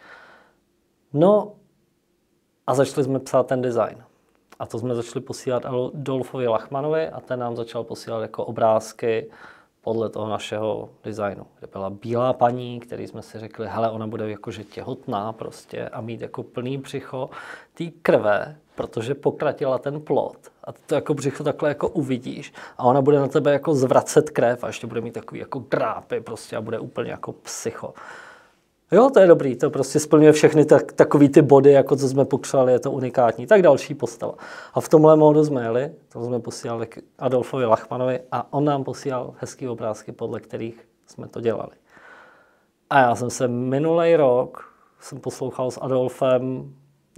No a začali jsme psát ten design. A to jsme začali posílat Adolfovi Lachmanovi a ten nám začal posílat jako obrázky podle toho našeho designu, kde byla bílá paní, který jsme si řekli, hele, ona bude jakože těhotná prostě a mít jako plný břicho té krve, protože pokratila ten plod. A ty to jako břicho takhle jako uvidíš a ona bude na tebe jako zvracet krev a ještě bude mít takový jako drápy prostě a bude úplně jako psycho. Jo, to je dobrý, to prostě splňuje všechny takový ty body, jako co jsme potřebovali, je to unikátní. Tak další postava. A v tomhle módu jsme jeli, to jsme posílali k Adolfovi Lachmanovi a on nám posílal hezký obrázky, podle kterých jsme to dělali. A já jsem se minulý rok poslouchal s Adolfem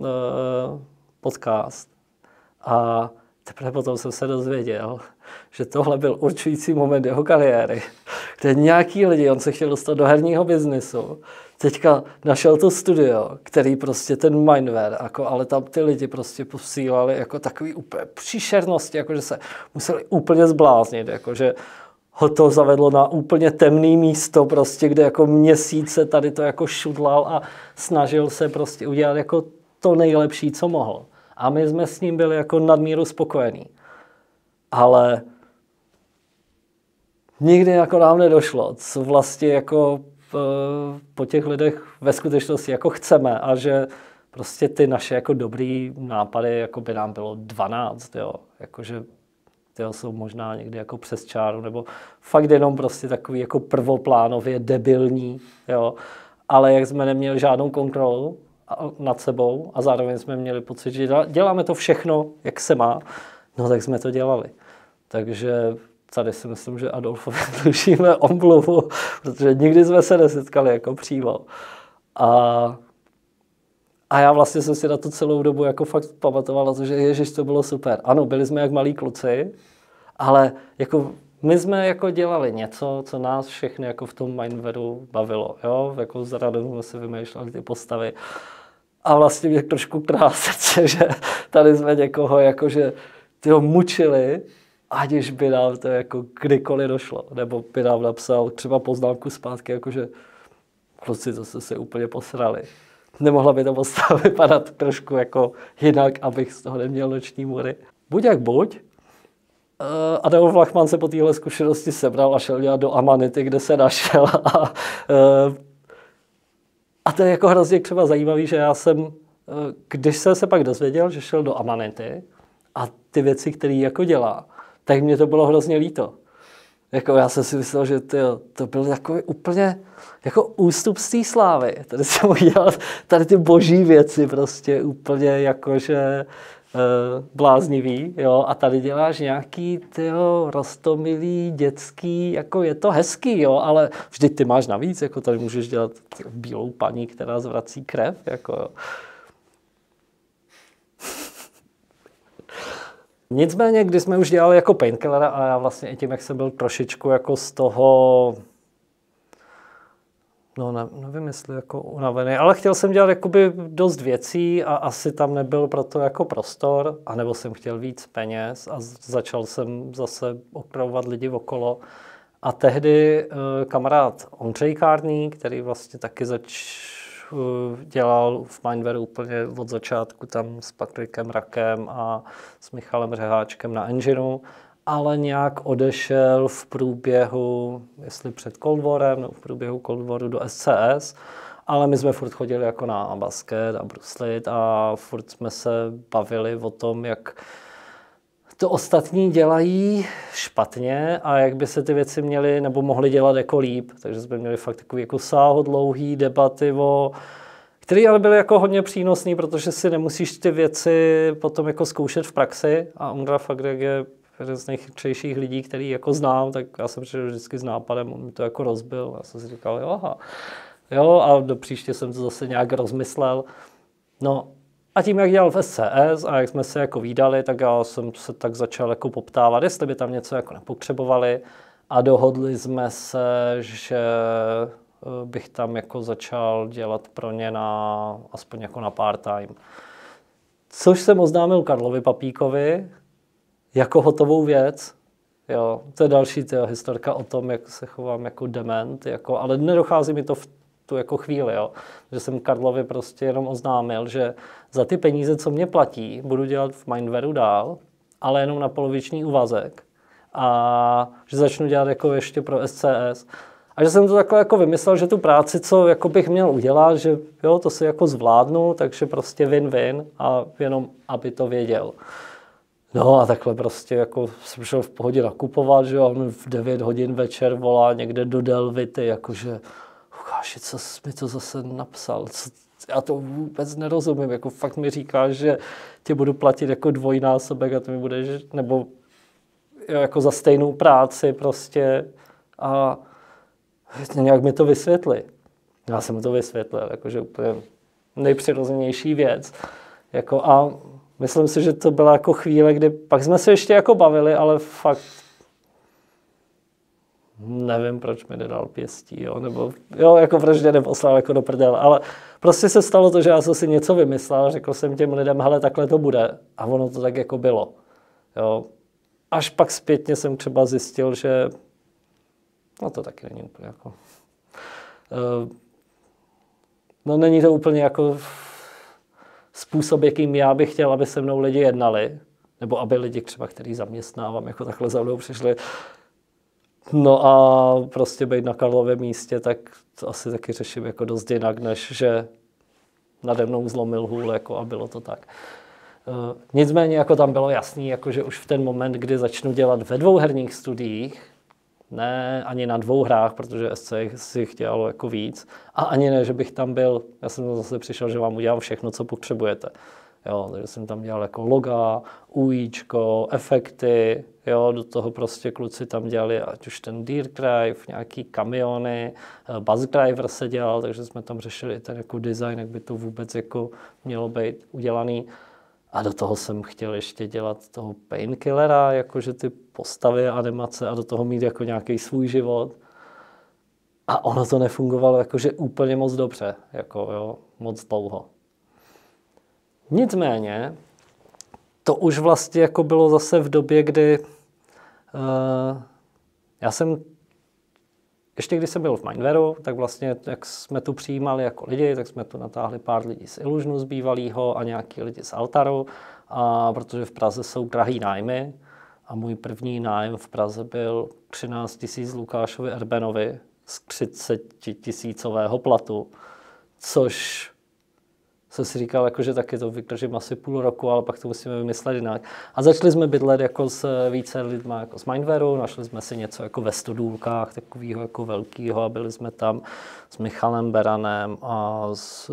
podcast a teprve potom jsem se dozvěděl, že tohle byl určující moment jeho kariéry, kde nějaký lidi, on se chtěl dostat do herního biznisu, teďka našel to studio, který prostě ten Mindware, jako, ale tam ty lidi prostě posílali jako takový úplně příšernosti, jako že se museli úplně zbláznit, jako že ho to zavedlo na úplně temný místo, prostě, kde jako měsíce tady to jako šudlal a snažil se prostě udělat jako to nejlepší, co mohl. A my jsme s ním byli jako nadmíru spokojení. Ale nikdy jako nám nedošlo, co vlastně jako po těch lidech ve skutečnosti jako chceme a že prostě ty naše jako dobrý nápady jako by nám bylo 12, jo. Jakože ty jsou možná někdy jako přes čáru nebo fakt jenom prostě takový jako prvoplánově debilní, jo. Ale jak jsme neměli žádnou kontrolu nad sebou a zároveň jsme měli pocit, že děláme to všechno, jak se má, no tak jsme to dělali. Takže tady si myslím, že Adolfovi dlužíme omluvu, protože nikdy jsme se nesetkali jako přímo. A já vlastně jsem si na to celou dobu jako fakt pamatoval na to, že ježiš, to bylo super. Ano, byli jsme jak malí kluci, ale jako my jsme jako dělali něco, co nás všechny jako v tom Mindwareu bavilo. Jo? Jako s Radem jsme si vymýšleli ty postavy. A vlastně mě trošku trhá srdce, že tady jsme někoho jakože tyho mučili, aniž by nám to jako kdykoliv došlo. Nebo by nám napsal třeba poznámku zpátky, jakože kluci, to jste se úplně posrali. Nemohla by ta postava vypadat trošku jako jinak, abych z toho neměl noční můry. Buď jak buď. Adolf Lachman se po téhle zkušenosti sebral a šel dělat do Amanity, kde se našel. A to je jako hrozně třeba zajímavý, že já jsem, když jsem se pak dozvěděl, že šel do Amanity a ty věci, které jako dělá, tak mě to bylo hrozně líto. Jako já jsem si myslel, že to byl takový úplně jako ústup z té slávy. Tady jsem mohl dělat tady ty boží věci prostě úplně jakože bláznivý, jo, a tady děláš nějaký roztomilý, dětský, jako je to hezký, jo, ale vždyť ty máš navíc, jako tady můžeš dělat bílou paní, která zvrací krev, jako jo. Nicméně, když jsme už dělali jako Painkillera a já vlastně i tím, jak jsem byl trošičku jako z toho No nevím, jestli jako unavený, ale chtěl jsem dělat jakoby dost věcí a asi tam nebyl pro to jako prostor, anebo jsem chtěl víc peněz a začal jsem zase opravovat lidi okolo. A tehdy kamarád Ondřej Kárný, který vlastně taky dělal v Mindwareu úplně od začátku tam s Patrikem Rakem a s Michalem Řeháčkem na Engineu, ale nějak odešel v průběhu, jestli před Cold Warem, nebo v průběhu Cold Waru do SCS, ale my jsme furt chodili jako na basket a bruslit a furt jsme se bavili o tom, jak to ostatní dělají špatně a jak by se ty věci měly nebo mohly dělat jako líp. Takže jsme měli fakt takový jako sáhodlouhý debaty, které ale byly jako hodně přínosné, protože si nemusíš ty věci potom jako zkoušet v praxi a Ondra fakt, jak je jeden z nejchytřejších lidí, který jako znám, tak já jsem přišel vždycky s nápadem, on mi to jako rozbil. Já jsem si říkal, jo, a do příště jsem to zase nějak rozmyslel. No a tím, jak dělal v SCS a jak jsme se jako vídali, tak já jsem se tak začal jako poptávat, jestli by tam něco jako nepotřebovali a dohodli jsme se, že bych tam jako začal dělat pro ně aspoň jako na part-time. Což jsem oznámil Karlovi Papíkovi jako hotovou věc. Jo, to je další historka o tom, jak se chovám jako dement, ale nedochází mi to v tu jako chvíli, jo. Že jsem Karlovi prostě jenom oznámil, že za ty peníze, co mě platí, budu dělat v Mindwaru dál, ale jenom na poloviční úvazek. A že začnu dělat jako ještě pro SCS. A že jsem to takhle jako vymyslel, že tu práci, co jako bych měl udělat, že jo, to si jako zvládnu, takže prostě win-win a jenom, aby to věděl. No a takhle prostě jako jsem šel v pohodě nakupovat, že jo, a on v 9 hodin večer volá někde do Delvity, jakože Lukáši, co jsi mi to zase napsal? Já to vůbec nerozumím, jako fakt mi říkáš, že tě budu platit jako dvojnásobek a ty mi budeš, nebo jo, jako za stejnou práci prostě a nějak mi to vysvětli. Já jsem mu to vysvětlil, jakože úplně nejpřirozenější věc. Jako a myslím si, že to byla jako chvíle, kdy pak jsme se ještě jako bavili, ale fakt nevím, proč mi nedal pěstí, jo, nebo jo, jako vraždě neposlal jako do prdele, ale prostě se stalo to, že já jsem si něco vymyslel, řekl jsem těm lidem, hele, takhle to bude a ono to tak jako bylo, jo. Až pak zpětně jsem třeba zjistil, že no to taky není úplně jako no není to úplně jako způsob, jakým já bych chtěl, aby se mnou lidi jednali, nebo aby lidi třeba, který zaměstnávám, jako takhle za mnou přišli. No a prostě být na Karlově místě, tak to asi taky řeším jako dost jinak, než že nade mnou zlomil hůl, jako a bylo to tak. Nicméně jako tam bylo jasný, jako že už v ten moment, kdy začnu dělat ve 2 herních studiích, ne ani na 2 hrách, protože SC si chtělo jako víc, a ani ne, že bych tam byl, já jsem zase přišel, že vám udělám všechno, co potřebujete. Jo, takže jsem tam dělal jako loga, UIčko, efekty, jo, do toho prostě kluci tam dělali, ať už ten Dirt Drive, nějaký kamiony, Bus Driver se dělal, takže jsme tam řešili ten jako design, jak by to vůbec jako mělo být udělaný. A do toho jsem chtěl ještě dělat toho Painkillera, jakože ty postavy, animace a do toho mít jako nějaký svůj život. A ono to nefungovalo jakože úplně moc dobře, jako jo, moc dlouho. Nicméně, to už vlastně jako bylo zase v době, kdy já jsem, ještě když jsem byl v Mindwaru, tak vlastně, jak jsme tu přijímali jako lidi, tak jsme tu natáhli pár lidí z Illusionu z bývalýho a nějaký lidi z Altaru, a protože v Praze jsou drahý nájmy a můj první nájem v Praze byl 13 000 Lukášovi Erbenovi z 30 000 platu, což jsem si říkal, jako, že taky to vydržím asi půl roku, ale pak to musíme vymyslet jinak. A začali jsme bydlet jako s více lidma jako z Mindwaru, našli jsme si něco jako ve Stodůlkách, takového jako velkého, a byli jsme tam s Michalem Beranem a s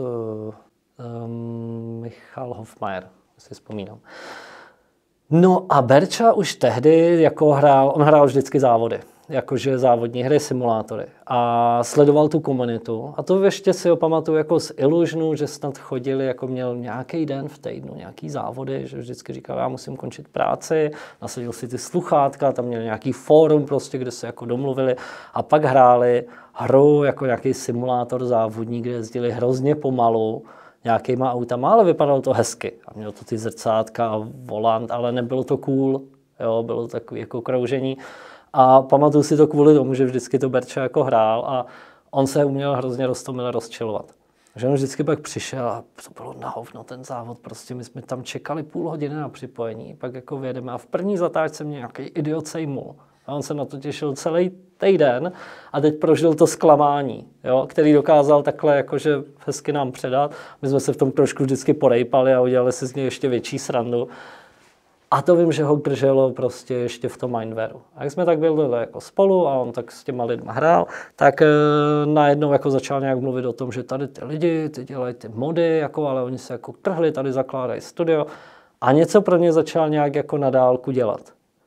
Michal Hofmeier, si vzpomínám. No a Berča už tehdy jako on hrál vždycky závody. jakože závodní hry, simulátory. A sledoval tu komunitu. A to ještě si ho pamatuju jako z Illusionu, že snad chodili, jako měl nějaký den v týdnu, nějaký závody, že vždycky říkal, já musím končit práci, nasadil si ty sluchátka, tam měl nějaký fórum prostě, kde se jako domluvili a pak hráli hru jako nějaký simulátor závodní, kde jezdili hrozně pomalu, nějakýma autama, ale vypadalo to hezky. A mělo to ty zrcátka a volant, ale nebylo to cool, jo, bylo to takový jako kroužení. A pamatuju si to kvůli tomu, že vždycky to Berča jako hrál a on se uměl hrozně roztomile rozčilovat. Že on vždycky pak přišel a to bylo na hovno ten závod, prostě my jsme tam čekali půl hodiny na připojení, pak jako vyjedeme a v první zatáčce mě nějaký idiot sejmul. A on se na to těšil celý týden a teď prožil to zklamání, jo, který dokázal takhle jakože hezky nám předat. My jsme se v tom trošku vždycky porejpali a udělali si z něj ještě větší srandu. A to vím, že ho drželo prostě ještě v tom Mindwareu. A jak jsme tak byli jako spolu a on tak s těma lidma hrál, tak najednou jako začal nějak mluvit o tom, že tady ty lidi, ty dělají ty mody, jako, ale oni se jako trhli, tady zakládají studio. A něco pro ně začal nějak jako na dálku dělat.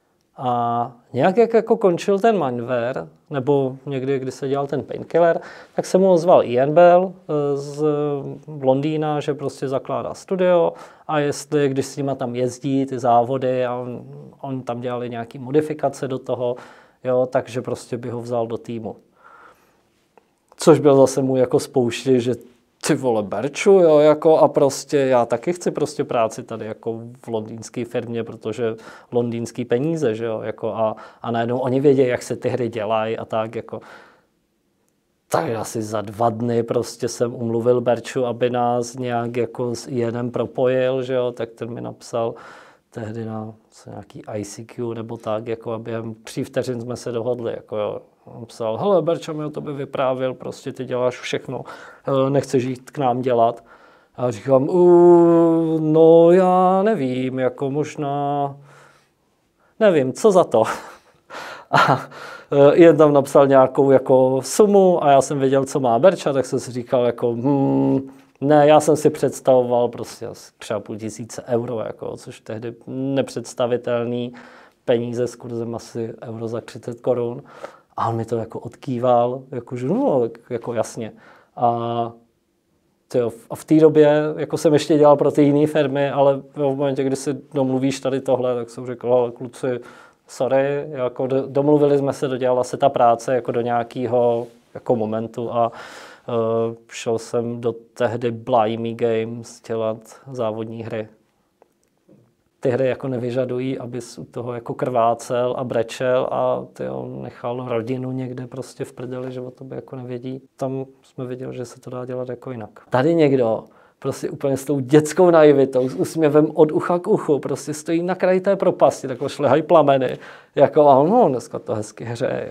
A nějak jak jako končil ten Mindware, nebo někdy, kdy se dělal ten Painkiller, tak se mu ozval Ian Bell z Londýna, že prostě zakládá studio a jestli, když s nima tam jezdí ty závody a on tam dělali nějaký modifikace do toho, jo, takže prostě by ho vzal do týmu. Což byl zase můj jako spouštěj, že ty vole Berču, jo, jako a prostě já taky chci prostě práci tady jako v londýnské firmě, protože londýnský peníze, že jo, jako a najednou oni vědí, jak se ty hry dělají a tak jako. Tak asi za 2 dny prostě jsem umluvil Berču, aby nás nějak jako s Ianem propojil, že jo, tak ten mi napsal tehdy na nějaký ICQ nebo tak, jako a během 3 vteřin jsme se dohodli, jako jo. On psal, hele, Berča mi o tobě vyprávěl, prostě ty děláš všechno, nechceš jít k nám dělat. A já říkám, no já nevím, jako možná, nevím, co za to. A jen tam napsal nějakou jako sumu a já jsem věděl, co má Berča, tak jsem si říkal jako, ne, já jsem si představoval prostě asi 3,5 tisíce euro, jako, což tehdy nepředstavitelný peníze s kurzem asi euro za 30 korun. A on mi to jako odkýval, jakože no, jako jasně. A v té době jako jsem ještě dělal pro ty jiné firmy, ale v momentě, kdy si domluvíš tady tohle, tak jsem řekl, ale kluci, sorry, jako domluvili jsme se, dodělala se ta práce jako do nějakého jako momentu a šel jsem do tehdy Blimey Games dělat závodní hry. Ty hry jako nevyžadují, abys u toho jako krvácel a brečel a nechal rodinu někde prostě v prdeli, že o tobě jako nevědí. Tam jsme viděli, že se to dá dělat jako jinak. Tady někdo prostě úplně s tou dětskou naivitou, s úsměvem od ucha k uchu, prostě stojí na kraji té propasti, takhle šlehají plameny, jako a no, dneska to hezky hřeje.